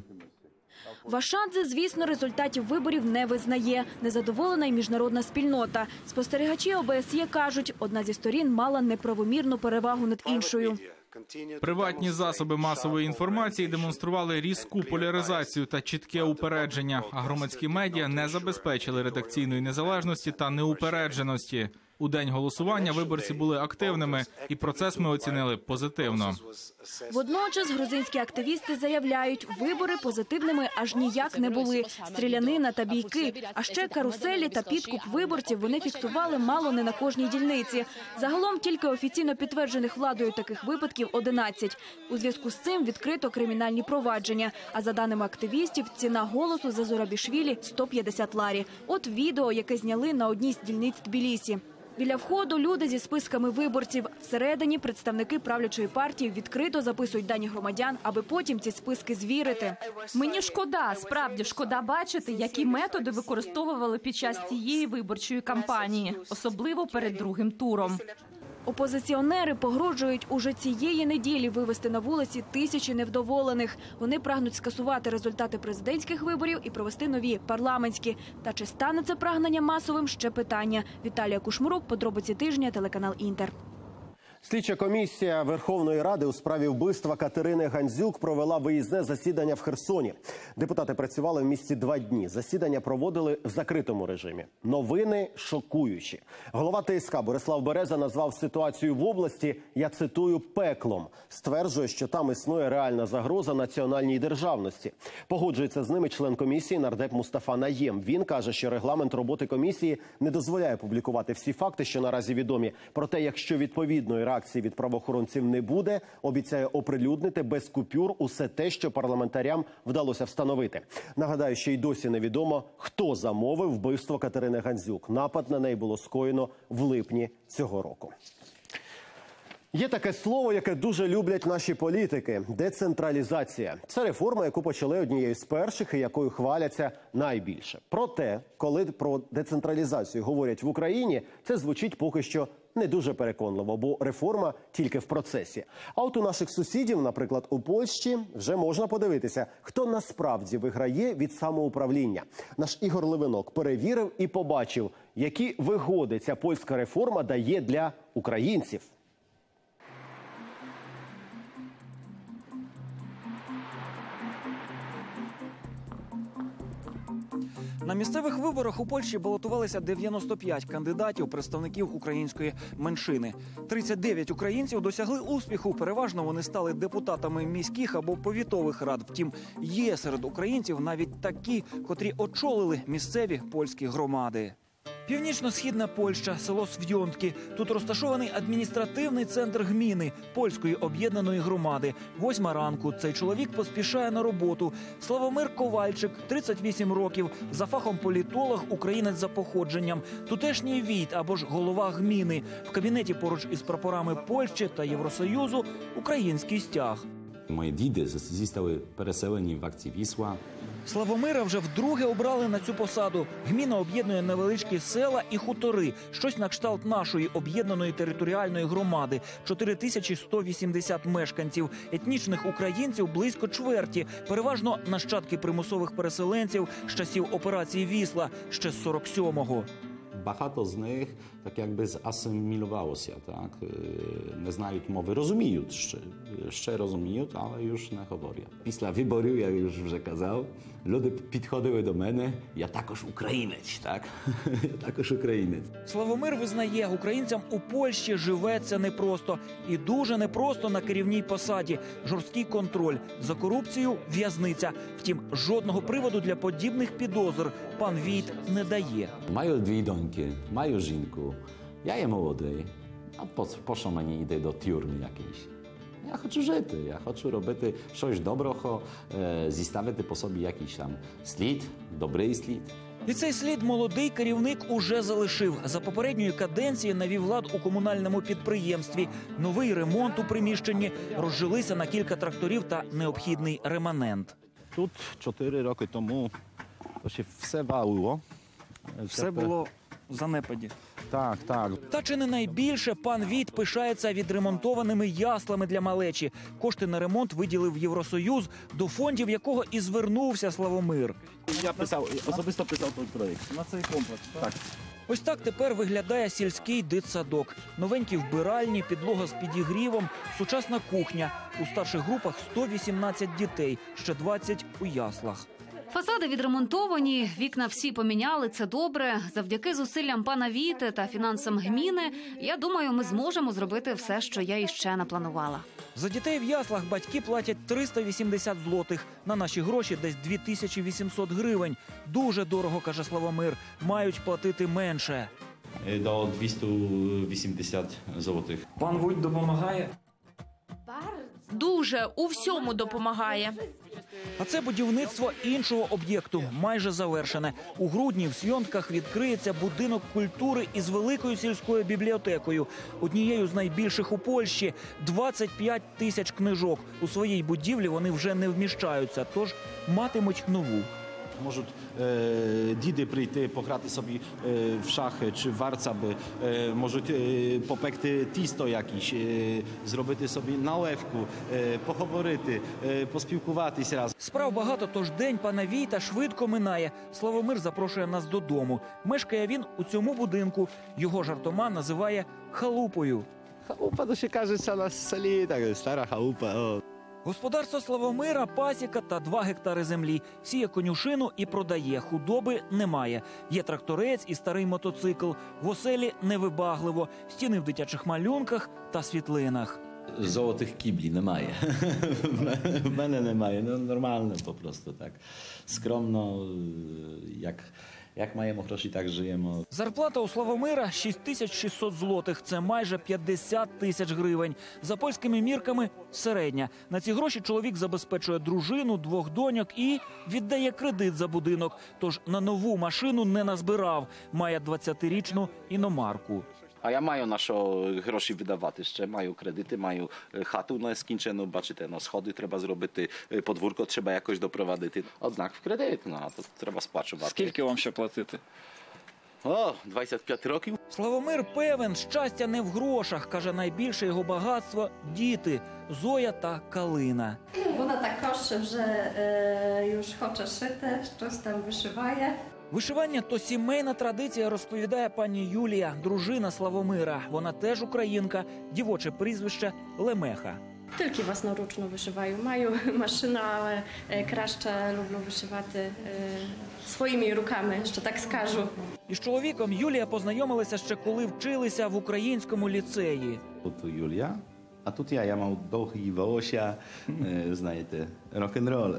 Вашадзе, звісно, результатів виборів не визнає. Незадоволена й міжнародна спільнота. Спостерігачі О Б С Є кажуть, одна зі сторін мала неправомірну перевагу над іншою. Приватні засоби масової інформації демонстрували різку поляризацію та чітке упередження, а громадські медіа не забезпечили редакційної незалежності та неупередженості. У день голосування виборці були активними, і процес ми оцінили позитивно. Водночас грузинські активісти заявляють, вибори позитивними аж ніяк не були. Стрілянина та бійки, а ще каруселі та підкуп виборців вони фіксували мало не на кожній дільниці. Загалом тільки офіційно підтверджених владою таких випадків одинадцять. У зв'язку з цим відкрито кримінальні провадження. А за даними активістів, ціна голосу за Зурабішвілі – сто п'ятдесят ларі. От відео, яке зняли на одній з дільниць Тбілісі. Біля входу люди зі списками виборців. Всередині представники правлячої партії відкрито записують дані громадян, аби потім ці списки звірити. Мені шкода, справді шкода бачити, які методи використовували під час цієї виборчої кампанії, особливо перед другим туром. Опозиціонери погрожують уже цієї неділі вивести на вулиці тисячі невдоволених. Вони прагнуть скасувати результати президентських виборів і провести нові парламентські. Та чи стане це прагнення масовим – ще питання. Віталія Кушмурук, подробиці тижня, телеканал «Інтер». Слідча комісія Верховної Ради у справі вбивства Катерини Гандзюк провела виїзне засідання в Херсоні. Депутати працювали в місті два дні. Засідання проводили в закритому режимі. Новини шокуючі. Голова Т С К Борислав Береза назвав ситуацію в області, я цитую, пеклом. Стверджує, що там існує реальна загроза національній державності. Погоджується з ними член комісії нардеп Мустафа Наєм. Він каже, що регламент роботи комісії не дозволяє публікувати всі факти, що наразі відомі. Проте, якщо відповідної реакції від правоохоронців не буде, обіцяє оприлюднити без купюр усе те, що парламентарям вдалося встановити. Нагадаю, що й досі невідомо, хто замовив вбивство Катерини Гандзюк. Напад на неї було скоєно в липні цього року. Є таке слово, яке дуже люблять наші політики – децентралізація. Це реформа, яку почали однією з перших і якою хваляться найбільше. Проте, коли про децентралізацію говорять в Україні, це звучить поки що не дуже переконливо, бо реформа тільки в процесі. А от у наших сусідів, наприклад, у Польщі, вже можна подивитися, хто насправді виграє від самоуправління. Наш Ігор Левинок перевірив і побачив, які вигоди ця польська реформа дає для українців. На місцевих виборах у Польщі балотувалися дев'яносто п'ять кандидатів, представників української меншини. тридцять дев'ять українців досягли успіху. Переважно вони стали депутатами міських або повітових рад. Втім, є серед українців навіть такі, котрі очолили місцеві польські громади. Північно-східна Польща, село Свйонтки. Тут розташований адміністративний центр гміни польської об'єднаної громади. Восьма ранку. Цей чоловік поспішає на роботу. Славомир Ковальчик, тридцять вісім років, за фахом політолог, українець за походженням. Тутешній війт або ж голова гміни. В кабінеті поруч із прапорами Польщі та Євросоюзу український стяг. Мої діди зістали переселені в акції «Вісла». Славомира вже вдруге обрали на цю посаду. Гміна об'єднує невеличкі села і хутори. Щось на кшталт нашої об'єднаної територіальної громади. чотири тисячі сто вісімдесят мешканців. Етнічних українців близько чверті. Переважно нащадки примусових переселенців з часів операції «Вісла» ще з сорок сьомого. багато з них так якби засимілювалося, так? Не знають мови, розуміють, ще, ще розуміють, але już не говорять. Після виборів, як już вже казав, люди підходили до мене, я також українець, так? Я також українець. Славомир визнає, українцям у Польщі живеться непросто. І дуже непросто на керівній посаді. Жорсткий контроль. За корупцію – в'язниця. Втім, жодного приводу для подібних підозр пан Війт не дає. Маю дві доньки, маю жінку. Я є молодий. А по, по що мені йде до тюрми якийсь? Я хочу жити, я хочу робити щось доброго, е, зіставити по собі якийсь там слід, добрий слід. І цей слід молодий керівник уже залишив. За попередньої каденції навів лад у комунальному підприємстві. Новий ремонт у приміщенні, розжилися на кілька тракторів та необхідний реманент. Тут чотири роки тому ще все валило. Все було в занепаді. Так, так. Та чи не найбільше пан Війт пишається відремонтованими яслами для малечі. Кошти на ремонт виділив Євросоюз, до фондів якого і звернувся Славомир. Я писав, особисто писав той проєкт. На цей комплекс, так? Так. Ось так тепер виглядає сільський дитсадок. Новенькі вбиральні, підлога з підігрівом, сучасна кухня. У старших групах сто вісімнадцять дітей, ще двадцять у яслах. Фасади відремонтовані, вікна всі поміняли, це добре. Завдяки зусиллям пана Війти та фінансам гміни, я думаю, ми зможемо зробити все, що я іще напланувала. За дітей в яслах батьки платять триста вісімдесят злотих. На наші гроші десь дві тисячі вісімсот гривень. Дуже дорого, каже Славомир. Мають платити менше. До двісті вісімдесят злотих. Пан Войт допомагає? Дуже, у всьому допомагає. А це будівництво іншого об'єкту, майже завершене. У грудні в Сйонтках відкриється будинок культури із великою сільською бібліотекою. Однією з найбільших у Польщі – двадцять п'ять тисяч книжок. У своїй будівлі вони вже не вміщаються, тож матимуть нову. Можуть е, діди прийти, пограти собі е, в шахи чи в варцаби, е, можуть е, попекти тісто якісь, е, зробити собі наливку, е, поговорити, е, поспілкуватись раз. Справ багато, тож день пана Війта швидко минає. Славомир запрошує нас додому. Мешкає він у цьому будинку. Його жартома називає халупою. Халупа, то ще кажеться на селі, так, стара халупа. О. Господарство Славомира – пасіка та два гектари землі. Сіє конюшину і продає. Худоби немає. Є тракторець і старий мотоцикл. В оселі невибагливо. Стіни в дитячих малюнках та світлинах. Золотих кіблі немає. В мене немає. Ну, нормально просто так. Скромно, як... Як маємо гроші, так живемо. Зарплата у Славомира – шість тисяч шістсот злотих. Це майже п'ятдесят тисяч гривень. За польськими мірками – середня. На ці гроші чоловік забезпечує дружину, двох доньок і віддає кредит за будинок. Тож на нову машину не назбирав. Має двадцятирічну іномарку. А я маю на що гроші видавати ще, маю кредити, маю хату нескінчену, бачите, no, сходи треба зробити, подвірко треба якось допровадити. Однак в кредит, ну, а то треба сплачувати. Скільки вам ще платити? О, двадцять п'ять років. Славомир певен, щастя не в грошах. Каже, найбільше його багатство – діти – Зоя та Калина. Вона також вже е, już хоче шити, щось там вишиває. Вишивання – то сімейна традиція, розповідає пані Юлія, дружина Славомира. Вона теж українка, дівоче прізвище – Лемеха. Тільки власноручно вишиваю. Маю машину, але краще люблю вишивати своїми руками, що так скажу. Із чоловіком Юлія познайомилася ще коли вчилися в українському ліцеї. Тут Юлія, а тут я, я мав довгі волосся, знаєте, рок-н-рол.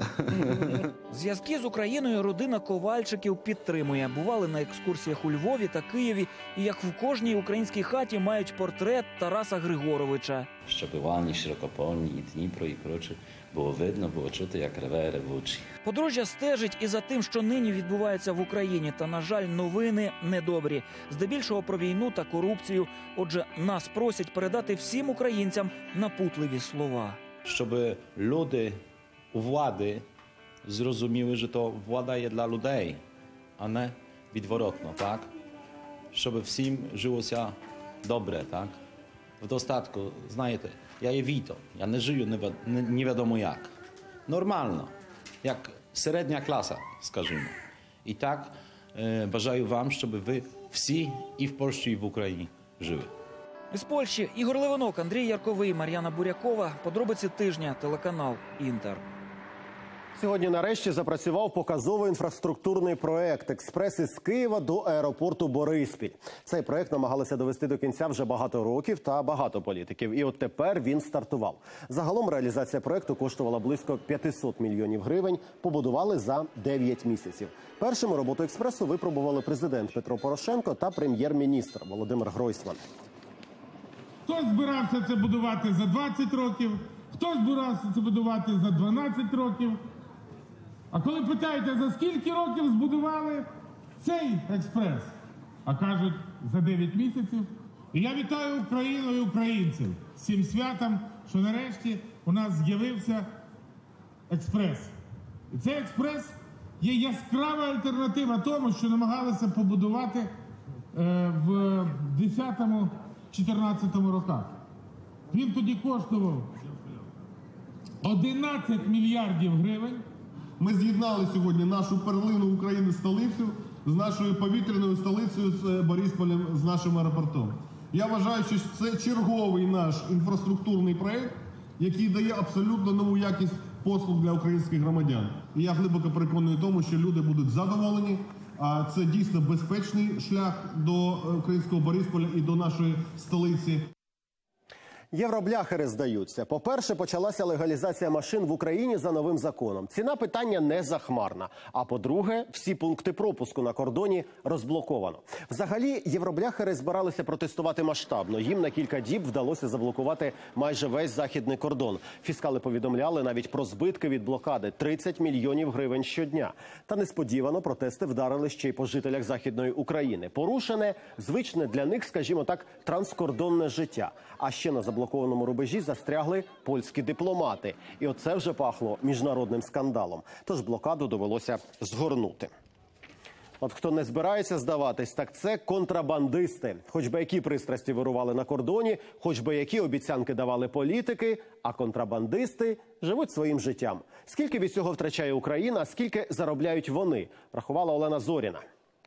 Зв'язки з Україною родина Ковальчиків підтримує. Бували на екскурсіях у Львові та Києві. І як в кожній українській хаті мають портрет Тараса Григоровича. Щоби широкополні, і Дніпро, і проче. Було видно, було чути, як реве ревучі. Подружжя стежить і за тим, що нині відбувається в Україні. Та, на жаль, новини недобрі. Здебільшого про війну та корупцію. Отже, нас просять передати всім українцям напутливі слова. Щоб люди у влади зрозуміли, що то влада є для людей, а не відворотно, так? Щоб всім жилося добре, так? В достатку, знаєте, я є Віто, я не жию невідомо як. Нормально, як середня класа, скажімо. І так е, бажаю вам, щоб ви всі і в Польщі, і в Україні живі. Із Польщі Ігор Левинок, Андрій Ярковий, Мар'яна Бурякова. Подробиці тижня, телеканал «Інтер». Сьогодні нарешті запрацював показовий інфраструктурний проект «Експрес» із Києва до аеропорту Бориспіль. Цей проект намагалися довести до кінця вже багато років та багато політиків. І от тепер він стартував. Загалом реалізація проекту коштувала близько п'ятсот мільйонів гривень. Побудували за дев'ять місяців. Першими роботу «Експресу» випробували президент Петро Порошенко та прем'єр-міністр Володимир Гройсман. Хтось збирався це будувати за двадцять років, хтось збирався це будувати за дванадцять років. А коли питаєте, за скільки років збудували цей експрес? А кажуть, за дев'ять місяців. І я вітаю Україну і українців з цим святом, що нарешті у нас з'явився експрес. І цей експрес є яскрава альтернатива тому, що намагалися побудувати е, в десятому-чотирнадцятому роках. Він тоді коштував одинадцять мільярдів гривень. Ми з'єднали сьогодні нашу перлину України столицю з нашою повітряною столицею, з Борисполем, з нашим аеропортом. Я вважаю, що це черговий наш інфраструктурний проєкт, який дає абсолютно нову якість послуг для українських громадян. І я глибоко переконаний в тому, що люди будуть задоволені, а це дійсно безпечний шлях до українського Борисполя і до нашої столиці. Євробляхери здаються. По-перше, почалася легалізація машин в Україні за новим законом. Ціна питання не захмарна. А по-друге, всі пункти пропуску на кордоні розблоковано. Взагалі, євробляхери збиралися протестувати масштабно. Їм на кілька діб вдалося заблокувати майже весь західний кордон. Фіскали повідомляли навіть про збитки від блокади – тридцять мільйонів гривень щодня. Та несподівано протести вдарили ще й по жителях Західної України. Порушене, звичне для них, скажімо так, транскордонне життя. А ще на заблокованому рубежі застрягли польські дипломати. І оце вже пахло міжнародним скандалом. Тож блокаду довелося згорнути. От хто не збирається здаватись, так це контрабандисти. Хоч би які пристрасті вирували на кордоні, хоч би які обіцянки давали політики, а контрабандисти живуть своїм життям. Скільки від цього втрачає Україна, а скільки заробляють вони, рахувала Олена Зоріна.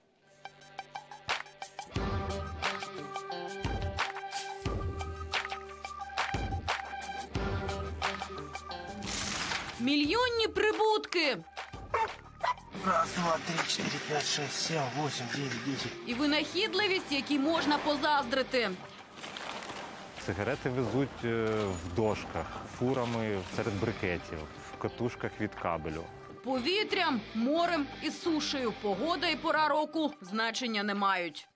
Мільйонні прибутки. Раз, два, три, чотири, п'ять, шість, сім, вісім, дев'ять, десять. І винахідливість, якій можна позаздрити. Сигарети везуть в дошках, фурами серед брикетів, в катушках від кабелю. Повітрям, морем і сушею. Погода і пора року значення не мають.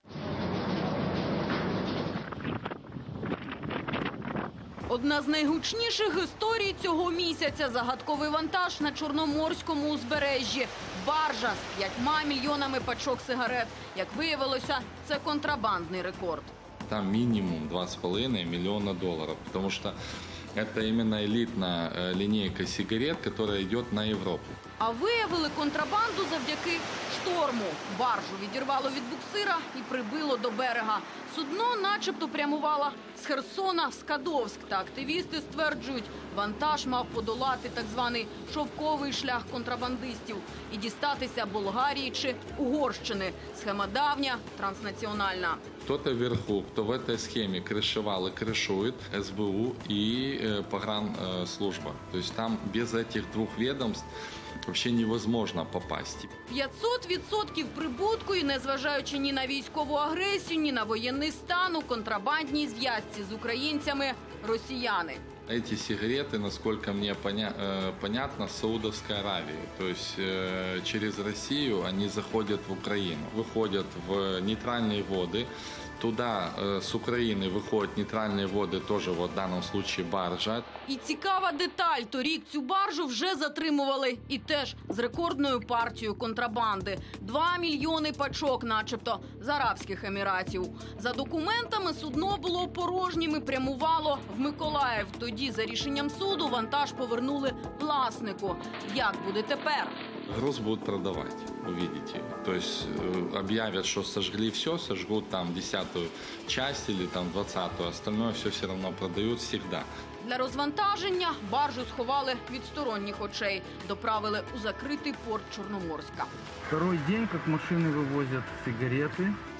Одна з найгучніших історій цього місяця – загадковий вантаж на Чорноморському узбережжі. Баржа з п'ятьма мільйонами пачок сигарет. Як виявилося, це контрабандний рекорд. Там минимум два с половиной миллиона долларов, потому что это именно элитная линейка сигарет, которая идет на Европу. А виявили контрабанду завдяки шторму. Баржу відірвало від буксира і прибило до берега. Судно начебто прямувало з Херсона в Скадовськ. Та активісти стверджують, вантаж мав подолати так званий шовковий шлях контрабандистів і дістатися Болгарії чи Угорщини. Схема давня, транснаціональна. Кто-то вверху, кто в этой схеме крышевал и крышует, эс бэ у и э, погранслужба. То есть там без этих двух ведомств вообще невозможно попасть. п'ятсот відсотків прибутку і незважаючи ні на військову агресію, ні на воєнний стан, у контрабандній зв'язці з українцями – росіяни. Эти сигареты, насколько мне поня э, понятно, с Саудовской Аравии. То есть э, через Россию они заходят в Украину, выходят в нейтральные воды. Туда э, с Украины выходят нейтральные воды, тоже вот в данном случае баржа. І цікава деталь. Торік цю баржу вже затримували. І теж з рекордною партією контрабанди. Два мільйони пачок, начебто, з Арабських Еміратів. За документами судно було порожнім і прямувало в Миколаїв. Тоді, за рішенням суду, вантаж повернули власнику. Як буде тепер? Груз будут продавать, увидите. То есть э, объявят, что сожгли все, сожгут там десятую часть или там двадцатую, остальное все все равно продают всегда. Для розвантаження баржу сховали від сторонніх очей. Доправили у закритий порт Чорноморська. Второй день, как машины вывозят сигареты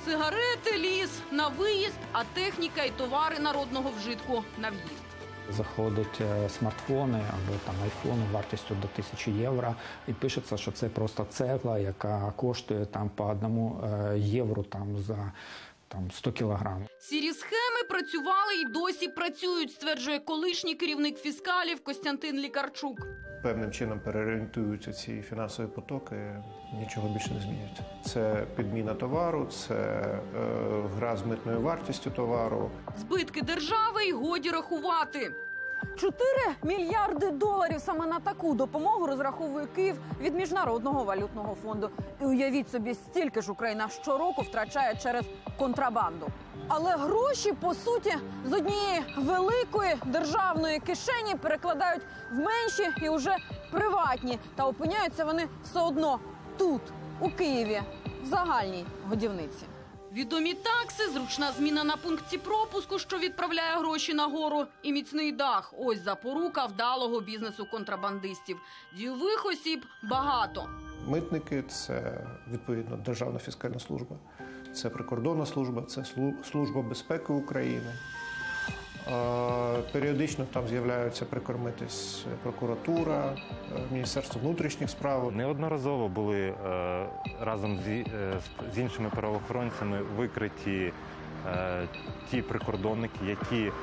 Сигарети, ліс на виїзд, а техніка і товари народного вжитку на в'їзд. Заходять смартфони або там айфони вартістю до тисячі євро і пишеться, що це просто цегла, яка коштує там по одному євро там за там сто кілограмів. Сірі схеми працювали і досі працюють, стверджує колишній керівник фіскалів Костянтин Лікарчук. Певним чином переорієнтуються ці фінансові потоки, нічого більше не змінюється. Це підміна товару, це е, гра з митною вартістю товару. Збитки держави й годі рахувати. чотири мільярди доларів саме на таку допомогу розраховує Київ від Міжнародного валютного фонду. І уявіть собі, стільки ж Україна щороку втрачає через контрабанду. Але гроші, по суті, з однієї великої державної кишені перекладають в менші і уже приватні. Та опиняються вони все одно тут, у Києві, в загальній годівниці. Відомі такси, зручна зміна на пункті пропуску, що відправляє гроші нагору, і міцний дах. Ось запорука вдалого бізнесу контрабандистів. Дійових осіб багато. Митники – це, відповідно, Державна фіскальна служба, це прикордонна служба, це Служба безпеки України. Періодично там з'являються прикормитись прокуратура, Міністерство внутрішніх справ. Неодноразово були разом з іншими правоохоронцями викриті ті прикордонники, які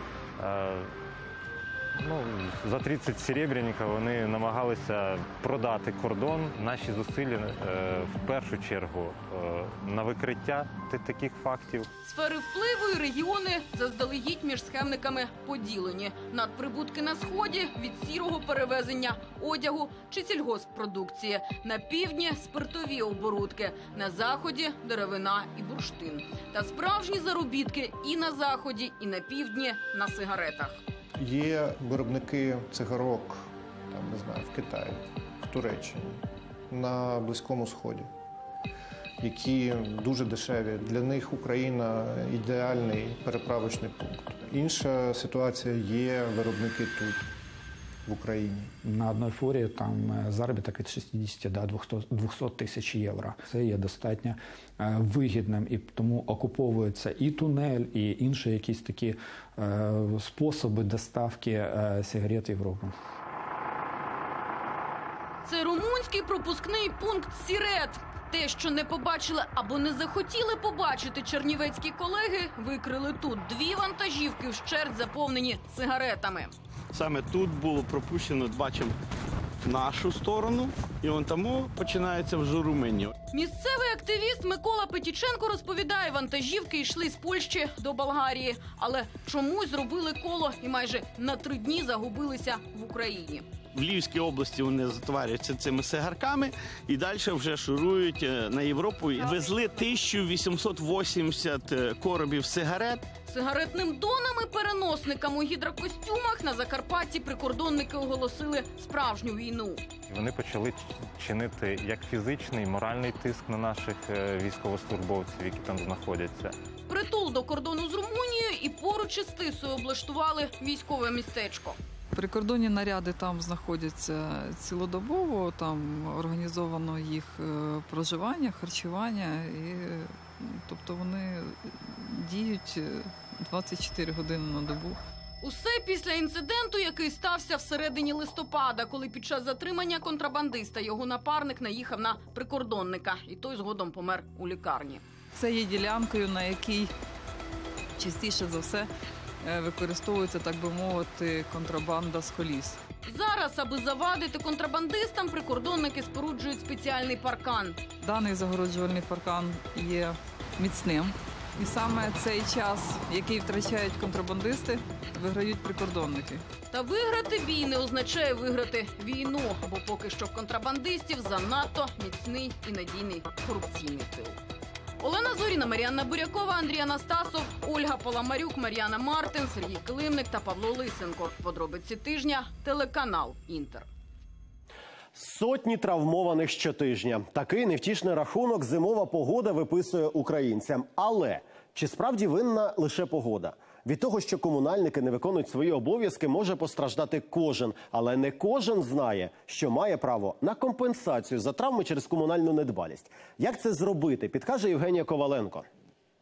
ну, за тридцять серебряників вони намагалися продати кордон. Наші зусилля в першу чергу на викриття таких фактів. Сфери впливу і регіони заздалегідь між схемниками поділені. Надприбутки на Сході від сірого перевезення одягу чи сільгосппродукції. На півдні – спиртові оборудки, на заході – деревина і бурштин. Та справжні заробітки і на заході, і на півдні – на сигаретах. Є виробники цигарок, там, не знаю, в Китаї, в Туреччині, на Близькому Сході, які дуже дешеві. Для них Україна – ідеальний переправочний пункт. Інша ситуація – є виробники тут, в Україні. На одній фурі там заробіток від шістдесят до двохсот тисяч євро. Це є достатньо вигідним, і тому окуповується і тунель, і інші якісь такі е, способи доставки е, сигарет в Європу. Це румунський пропускний пункт «Сірет». Те, що не побачили або не захотіли побачити чернівецькі колеги, викрили тут. Дві вантажівки вщерть заповнені сигаретами. Саме тут було пропущено, бачимо, нашу сторону, і он тому починається вже Румунія. Місцевий активіст Микола Петіченко розповідає, вантажівки йшли з Польщі до Болгарії. Але чомусь зробили коло і майже на три дні загубилися в Україні. В Львівській області вони затварюються цими сигарками і далі вже шурують на Європу. Везли тисячу вісімсот вісімдесят коробів сигарет. Сигаретним донами, переносникам у гідрокостюмах на Закарпатті прикордонники оголосили справжню війну. Вони почали чинити як фізичний, моральний тиск на наших військовослужбовців, які там знаходяться. Притул до кордону з Румунією і поруч із Тисою облаштували військове містечко. Прикордонні наряди там знаходяться цілодобово, там організовано їх проживання, харчування, і, тобто вони діють двадцять чотири години на добу. Усе після інциденту, який стався всередині листопада, коли під час затримання контрабандиста його напарник наїхав на прикордонника, і той згодом помер у лікарні. Це є ділянкою, на якій частіше за все використовується, так би мовити, контрабанда з коліс. Зараз, аби завадити контрабандистам, прикордонники споруджують спеціальний паркан. Даний загороджувальний паркан є міцним. І саме цей час, який втрачають контрабандисти, виграють прикордонники. Та виграти бій не означає виграти війну, бо поки що в контрабандистів занадто міцний і надійний корупційний тил. Олена Зоріна, Мар'яна Бурякова, Андрій Анастасов, Ольга Паламарюк, Мар'яна Мартин, Сергій Килимник та Павло Лисенко. Подробиці тижня, телеканал «Інтер». Сотні травмованих щотижня. Такий невтішний рахунок зимова погода виписує українцям. Але чи справді винна лише погода? Від того, що комунальники не виконують свої обов'язки, може постраждати кожен. Але не кожен знає, що має право на компенсацію за травми через комунальну недбалість. Як це зробити, підкаже Євгенія Коваленко.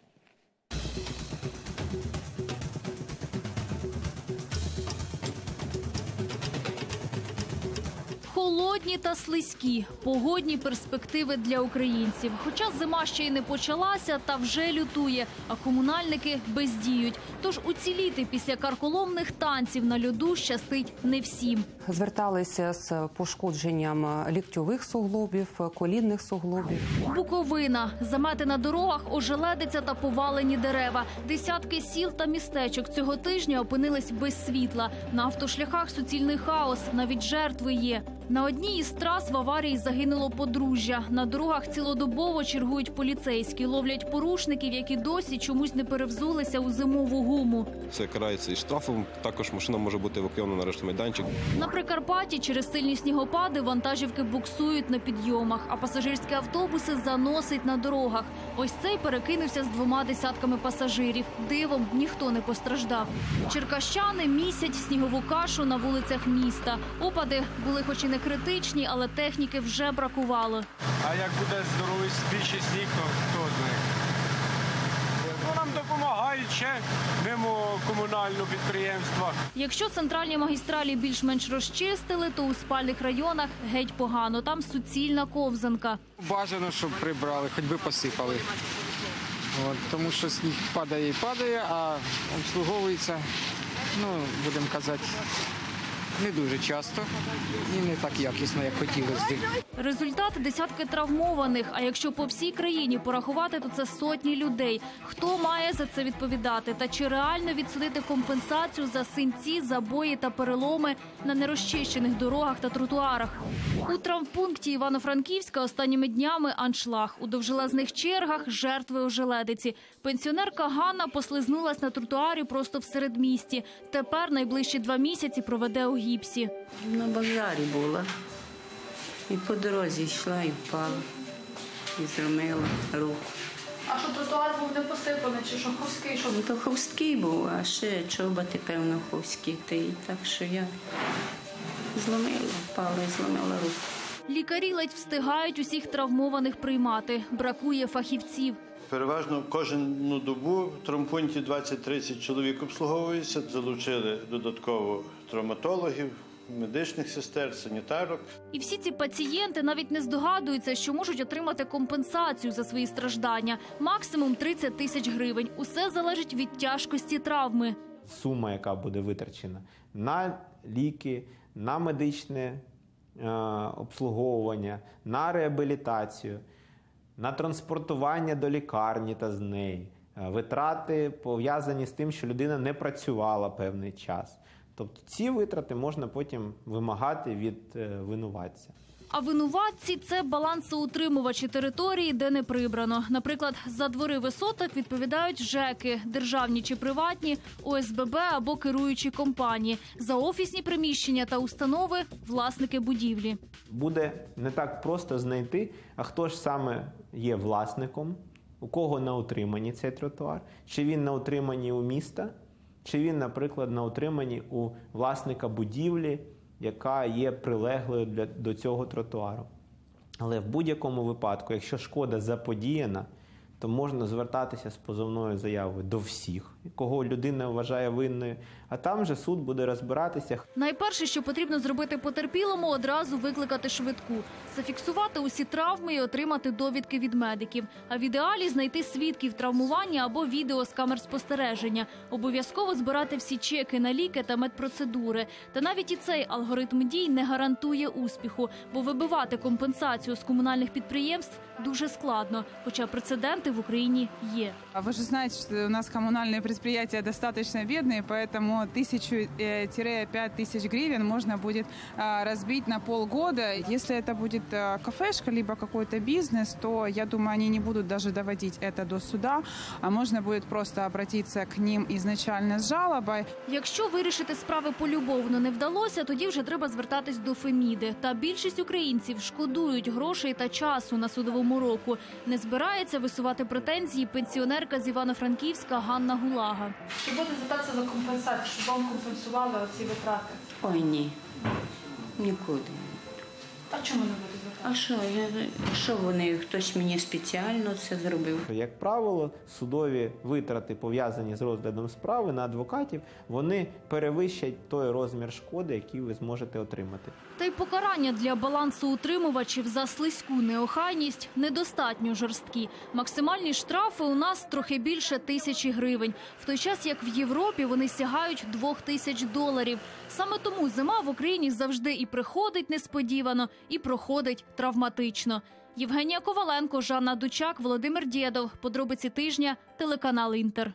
Холодні та слизькі – погодні перспективи для українців. Хоча зима ще й не почалася, та вже лютує, а комунальники бездіють. Тож уціліти після карколомних танців на льоду щастить не всім. Зверталися з пошкодженням ліктьових суглобів, колінних суглобів. Буковина. Замети на дорогах, ожеледиця та повалені дерева. Десятки сіл та містечок цього тижня опинились без світла. На автошляхах суцільний хаос, навіть жертви є. На одній із трас в аварії загинуло подружжя. На дорогах цілодобово чергують поліцейські, ловлять порушників, які досі чомусь не перевзулися у зимову гуму. Це карається і штрафом, також машина може бути евакуйована на арештний майданчик. На Прикарпатті через сильні снігопади вантажівки буксують на підйомах, а пасажирські автобуси заносить на дорогах. Ось цей перекинувся з двома десятками пасажирів. Дивом ніхто не постраждав. Черкащани місять снігову кашу на вулицях міста. Опади були хоч і не критичні, але техніки вже бракувало. А як буде здоровий більший сніг, то хто знає. Ну, нам допомагають ще мимо комунального підприємства. Якщо центральні магістралі більш-менш розчистили, то у спальних районах геть погано. Там суцільна ковзанка. Бажано, щоб прибрали, хоч би посипали. От, тому що сніг падає і падає, а обслуговується, ну, будемо казати, не дуже часто і не так якісно, як хотілося б. Результат – десятки травмованих. А якщо по всій країні порахувати, то це сотні людей. Хто має за це відповідати? Та чи реально відсудити компенсацію за синці, забої та переломи на нерозчищених дорогах та тротуарах? У травмпункті Івано-Франківська останніми днями аншлаг. У довжелезних чергах жертви ожеледиці. Пенсіонерка Ганна послизнулась на тротуарі просто в середмісті. Тепер найближчі два місяці проведе у гіпсі. На базарі була. І по дорозі йшла і впала. І зромила руку. А що тротуар був не посипаний, чи що ховський? Що? Ну, то ховський був, а ще чоботи, певно, ховські. Так що я зломила, впала і зломила руку. Лікарі ледь встигають усіх травмованих приймати. Бракує фахівців. Переважно кожну добу в травмпункті двадцять-тридцять чоловік обслуговується. Залучили додатково травматологів, медичних сестер, санітарок. І всі ці пацієнти навіть не здогадуються, що можуть отримати компенсацію за свої страждання. Максимум тридцять тисяч гривень. Усе залежить від тяжкості травми. Сума, яка буде витрачена на ліки, на медичне е, обслуговування, на реабілітацію, на транспортування до лікарні та з неї, витрати пов'язані з тим, що людина не працювала певний час. Тобто ці витрати можна потім вимагати від винуватця. А винуватці – це балансоутримувачі території, де не прибрано. Наприклад, за двори висоток відповідають ЖЕКи, державні чи приватні, О С Б Б або керуючі компанії. За офісні приміщення та установи – власники будівлі. Буде не так просто знайти, а хто ж саме є власником, у кого на утриманні цей тротуар, чи він на утриманні у міста, чи він, наприклад, на утриманні у власника будівлі, яка є прилеглою для, до цього тротуару. Але в будь-якому випадку, якщо шкода заподіяна, то можна звертатися з позовною заявою до всіх, кого людина вважає винною, а там же суд буде розбиратися. Найперше, що потрібно зробити потерпілому, одразу викликати швидку, зафіксувати усі травми і отримати довідки від медиків. А в ідеалі знайти свідків травмування або відео з камер спостереження. Обов'язково збирати всі чеки на ліки та медпроцедури. Та навіть і цей алгоритм дій не гарантує успіху, бо вибивати компенсацію з комунальних підприємств дуже складно, хоча прецеденти в Украине есть. Вы же знаете, что у нас коммунальные предприятия достаточно бедные, поэтому тысячу-пять тысяч гривен можно будет разбить на полгода. Если это будет кафешка, либо какой-то бизнес, то, я думаю, они не будут даже доводить это до суда, а можно будет просто обратиться к ним изначально з жалобою. Якщо вирішити справи полюбовно не вдалося, тоді вже треба звертатись до Феміди. Та більшість українців шкодують грошей та часу на судовому року. Не збирається висувати претензії пенсіонерка з Івано-Франківська Ганна Гулага. Чи буде звертатися за компенсацію, щоб вам компенсували ці витрати? Ой, ні. Нікуди. А чому не буде звертатися? А що, я, що вони, хтось мені спеціально це зробив? Як правило, судові витрати, пов'язані з розглядом справи на адвокатів, вони перевищать той розмір шкоди, який ви зможете отримати. Та й покарання для балансоутримувачів за слизьку неохайність недостатньо жорсткі. Максимальні штрафи у нас трохи більше тисячі гривень. В той час, як в Європі, вони сягають двох тисяч доларів. Саме тому зима в Україні завжди і приходить несподівано, і проходить травматично. Євгенія Коваленко, Жанна Дучак, Володимир Дєдов. Подробиці тижня, телеканал Інтер.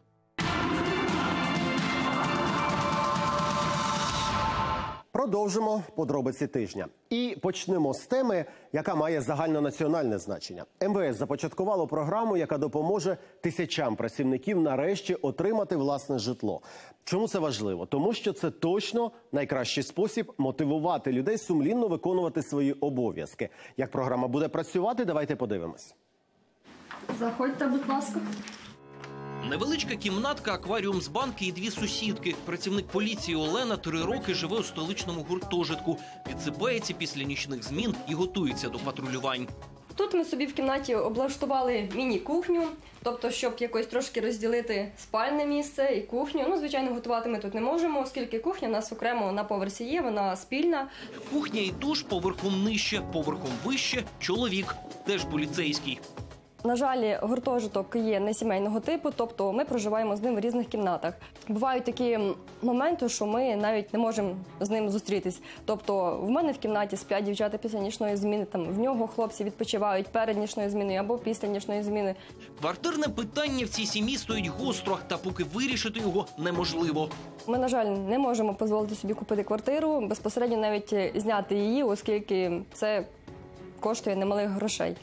Продовжимо подробиці тижня. І почнемо з теми, яка має загальнонаціональне значення. ем ве ес започаткувало програму, яка допоможе тисячам працівників нарешті отримати власне житло. Чому це важливо? Тому що це точно найкращий спосіб мотивувати людей сумлінно виконувати свої обов'язки. Як програма буде працювати, давайте подивимось. Заходьте, будь ласка. Невеличка кімнатка, акваріум з банки і дві сусідки. Працівник поліції Олена три роки живе у столичному гуртожитку. Відсипається після нічних змін і готується до патрулювань. Тут ми собі в кімнаті облаштували міні-кухню, тобто, щоб якось трошки розділити спальне місце і кухню. Ну, звичайно, готувати ми тут не можемо, оскільки кухня у нас окремо на поверсі є, вона спільна. Кухня і душ поверхом нижче, поверхом вище – чоловік, теж поліцейський. На жаль, гуртожиток є не сімейного типу, тобто ми проживаємо з ним в різних кімнатах. Бувають такі моменти, що ми навіть не можемо з ним зустрітись. Тобто в мене в кімнаті сплять дівчата після нічної зміни, там в нього хлопці відпочивають перед нічною зміною або після нічної зміни. Квартирне питання в цій сім'ї стоїть гостро, та поки вирішити його неможливо. Ми, на жаль, не можемо дозволити собі купити квартиру, безпосередньо навіть зняти її, оскільки це коштує немалих грошей.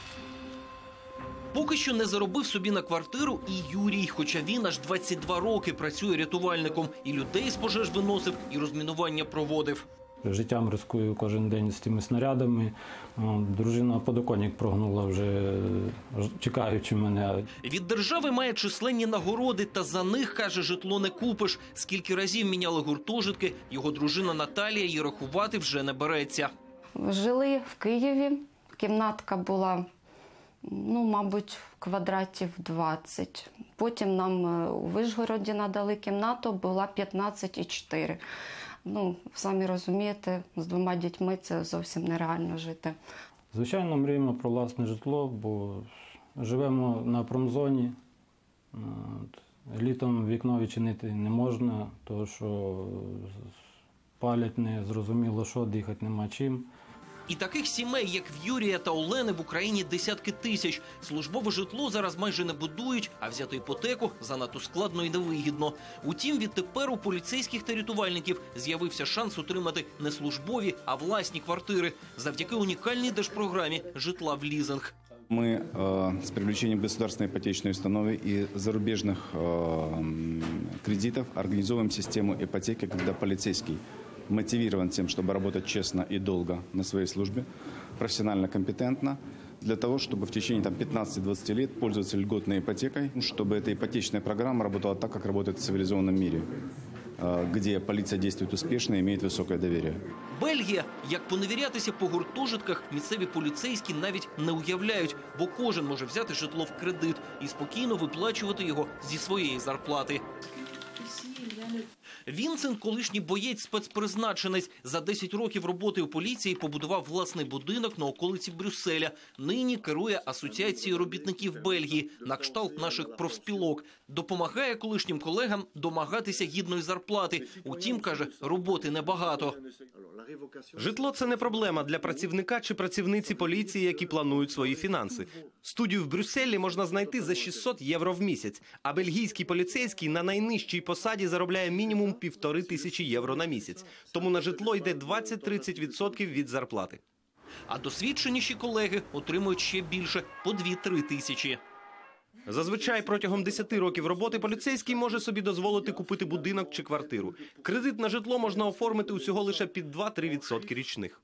Поки що не заробив собі на квартиру і Юрій, хоча він аж двадцять два роки працює рятувальником. І людей з пожеж виносив, і розмінування проводив. Життям ризикую кожен день з тими снарядами. Дружина подоконник прогнула вже, чекаючи мене. Від держави має численні нагороди, та за них, каже, житло не купиш. Скільки разів міняли гуртожитки, його дружина Наталія її рахувати вже не береться. Жили в Києві, кімнатка була, ну, мабуть, квадратів двадцять. Потім нам у Вишгороді надали кімнату, була п'ятнадцять і чотири. Ну, самі розумієте, з двома дітьми це зовсім нереально жити. Звичайно, мріємо про власне житло, бо живемо на промзоні. Літом вікно відчинити не можна, тому що палять не зрозуміло що, дихати нема чим. І таких сімей, як в Юрія та Олени, в Україні десятки тисяч. Службове житло зараз майже не будують, а взяти іпотеку занадто складно і невигідно. Утім, відтепер у поліцейських та рятувальників з'явився шанс отримати не службові, а власні квартири завдяки унікальній держпрограмі «Житла в лизинг». Мы э, с привлечением государственной ипотечной установы и зарубежных э, кредитов организовываем систему ипотеки, когда полицейский мотивирован тем, чтобы работать честно и долго на своей службе, профессионально компетентно, для того, чтобы в течение пятнадцати-двадцати лет пользоваться льготной ипотекой, чтобы эта ипотечная программа работала так, как работает в цивилизованном мире, где полиция действует успешно и имеет высокое доверие. Бельгія. Як поневірятися по гуртожитках, місцеві поліцейські навіть не уявляють, бо кожен може взяти житло в кредит і спокійно виплачувати його зі своєї зарплати. Вінсент – колишній боєць-спецпризначенець. За десять років роботи у поліції побудував власний будинок на околиці Брюсселя. Нині керує Асоціацією робітників Бельгії, на кшталт наших профспілок. Допомагає колишнім колегам домагатися гідної зарплати. Утім, каже, роботи небагато. Житло – це не проблема для працівника чи працівниці поліції, які планують свої фінанси. Студію в Брюсселі можна знайти за шістсот євро в місяць, а бельгійський поліцейський на найнижчій посаді заробляє мінімум півтори тисячі євро на місяць. Тому на житло йде двадцять-тридцять відсотків від зарплати. А досвідченіші колеги отримують ще більше – по дві-три тисячі. Зазвичай протягом десяти років роботи поліцейський може собі дозволити купити будинок чи квартиру. Кредит на житло можна оформити усього лише під два-три відсотки річних.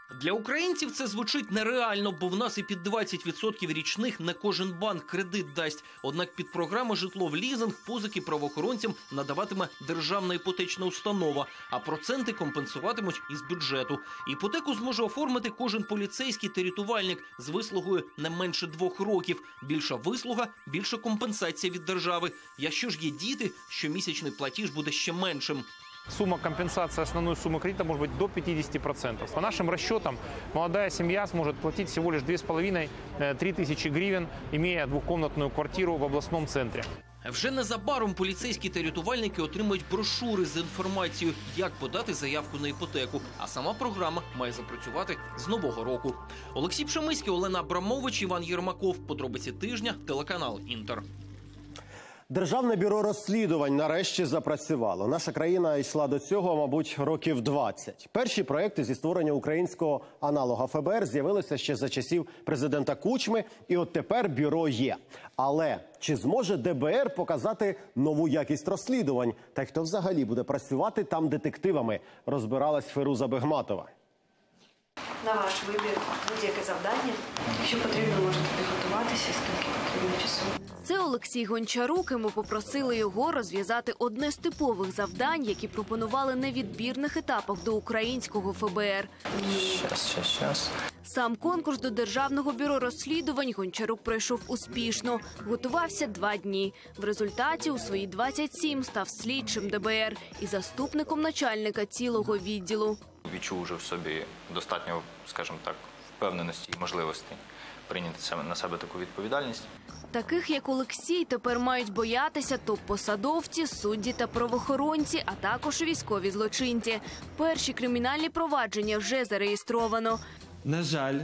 Для українців це звучить нереально, бо в нас і під двадцять відсотків річних не кожен банк кредит дасть. Однак під програму «Житло в лізинг» позики правоохоронцям надаватиме державна іпотечна установа, а проценти компенсуватимуть із бюджету. Іпотеку зможе оформити кожен поліцейський та рятувальник з вислугою не менше двох років. Більша вислуга – більша компенсація від держави. Якщо ж є діти, щомісячний платіж буде ще меншим. Сумма компенсации основной суммы кредита может быть до пятидесяти процентов. По нашим расчетам, молодая семья сможет платить всего лишь две с половиной — три тысячи гривен, имея двухкомнатную квартиру в областном центре. Вже незабаром поліцейські та рятувальники отримають брошури з інформацією, як подати заявку на іпотеку. А сама програма має запрацювати з нового року. Олексій Пшемиський, Олена Абрамович, Іван Єрмаков. Подробиці тижня. Телеканал «Інтер». Державне бюро розслідувань нарешті запрацювало. Наша країна йшла до цього, мабуть, років двадцять. Перші проекти зі створення українського аналога еф бе ер з'явилися ще за часів президента Кучми, і от тепер бюро є. Але чи зможе де бе ер показати нову якість розслідувань? Та й хто взагалі буде працювати там детективами? Розбиралась Феруза Бегматова. На ваш вибір будь-яке завдання. Якщо потрібно, можете підготуватися, скільки потрібно часу. Це Олексій Гончарук, і ми попросили його розв'язати одне з типових завдань, які пропонували на відбірних етапах до українського еф бе ер. Щас, щас, щас. Сам конкурс до Державного бюро розслідувань Гончарук пройшов успішно. Готувався два дні. В результаті у свої двадцять сім став слідчим де бе ер і заступником начальника цілого відділу. Відчув вже в собі достатньо, скажімо так, впевненості і можливостей прийняти на себе таку відповідальність. Таких, як Олексій, тепер мають боятися топ-посадовці, судді та правоохоронці, а також військові злочинці. Перші кримінальні провадження вже зареєстровано. На жаль,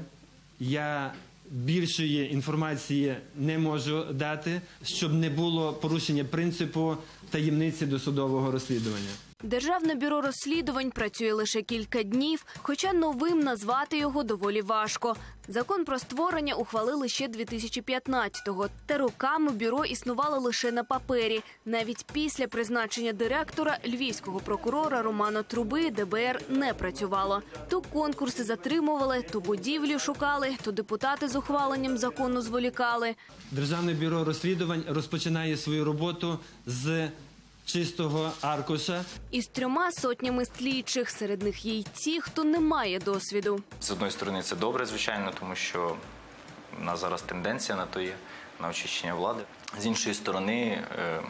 я більшої інформації не можу дати, щоб не було порушення принципу таємниці досудового розслідування. Державне бюро розслідувань працює лише кілька днів, хоча новим назвати його доволі важко. Закон про створення ухвалили ще дві тисячі п'ятнадцятого, та роками бюро існувало лише на папері. Навіть після призначення директора, львівського прокурора Романа Труби, де бе ер не працювало. То конкурси затримували, то будівлю шукали, то депутати з ухваленням закону зволікали. Державне бюро розслідувань розпочинає свою роботу з чистого аркуша. Із трьома сотнями слідчих, серед них є й ті, хто не має досвіду. З одної сторони це добре, звичайно, тому що у нас зараз тенденція на то є, на очищення влади. З іншої сторони,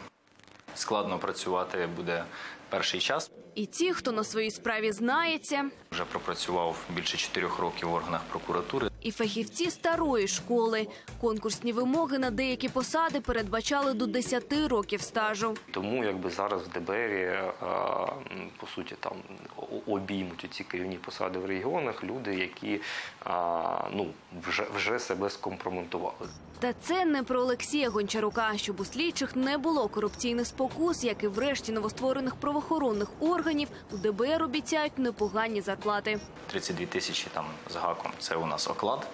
складно працювати буде перший час. І ті, хто на своїй справі знається. Вже пропрацював більше чотирьох років в органах прокуратури. І фахівці старої школи. Конкурсні вимоги на деякі посади передбачали до десяти років стажу. Тому якби зараз в де бе ері, по суті, там обіймуть ці керівні посади в регіонах люди, які ну, вже, вже себе скомпрометували. Та це не про Олексія Гончарука, щоб у слідчих не було корупційних спокус, як і в решті новостворених правоохоронних органів, у де бе ер обіцяють непогані зарплати. тридцять дві тисячі там з гаком – це у нас оклад.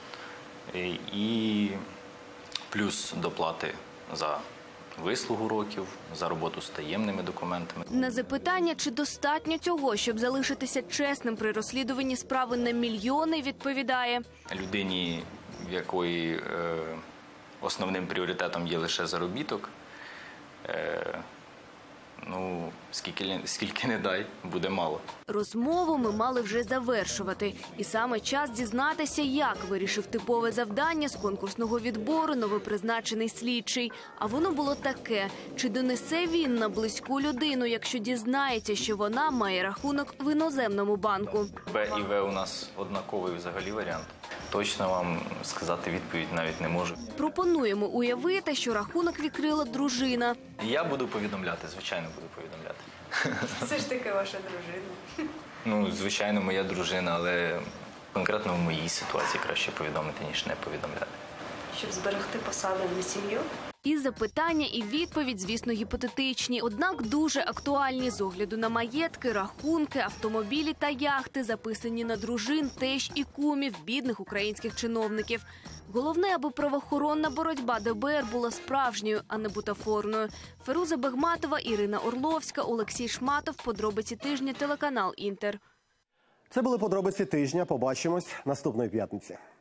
І плюс доплати за вислугу років, за роботу з таємними документами. На запитання, чи достатньо цього, щоб залишитися чесним при розслідуванні справи на мільйони, відповідає. Людині, в якої е, основним пріоритетом є лише заробіток, е, ну, скільки, скільки не дай, буде мало. Розмову ми мали вже завершувати. І саме час дізнатися, як вирішив типове завдання з конкурсного відбору новопризначений слідчий. А воно було таке. Чи донесе він на близьку людину, якщо дізнається, що вона має рахунок в іноземному банку? Б і В у нас однаковий взагалі варіант. Точно вам сказати відповідь навіть не можу. Пропонуємо уявити, що рахунок відкрила дружина. Я буду повідомляти, звичайно буду повідомляти. Все ж таки ваша дружина. Ну, звичайно, моя дружина, але конкретно в моїй ситуації краще повідомити, ніж не повідомляти. Щоб зберегти посаду на сім'ю? І запитання, і відповідь, звісно, гіпотетичні, однак дуже актуальні з огляду на маєтки, рахунки, автомобілі та яхти, записані на дружин, тещ і кумів бідних українських чиновників. Головне, аби правоохоронна боротьба де бе ер була справжньою, а не бутафорною. Феруза Бегматова, Ірина Орловська, Олексій Шматов. Подробиці тижня, телеканал «Інтер». Це були подробиці тижня. Побачимось наступної п'ятниці.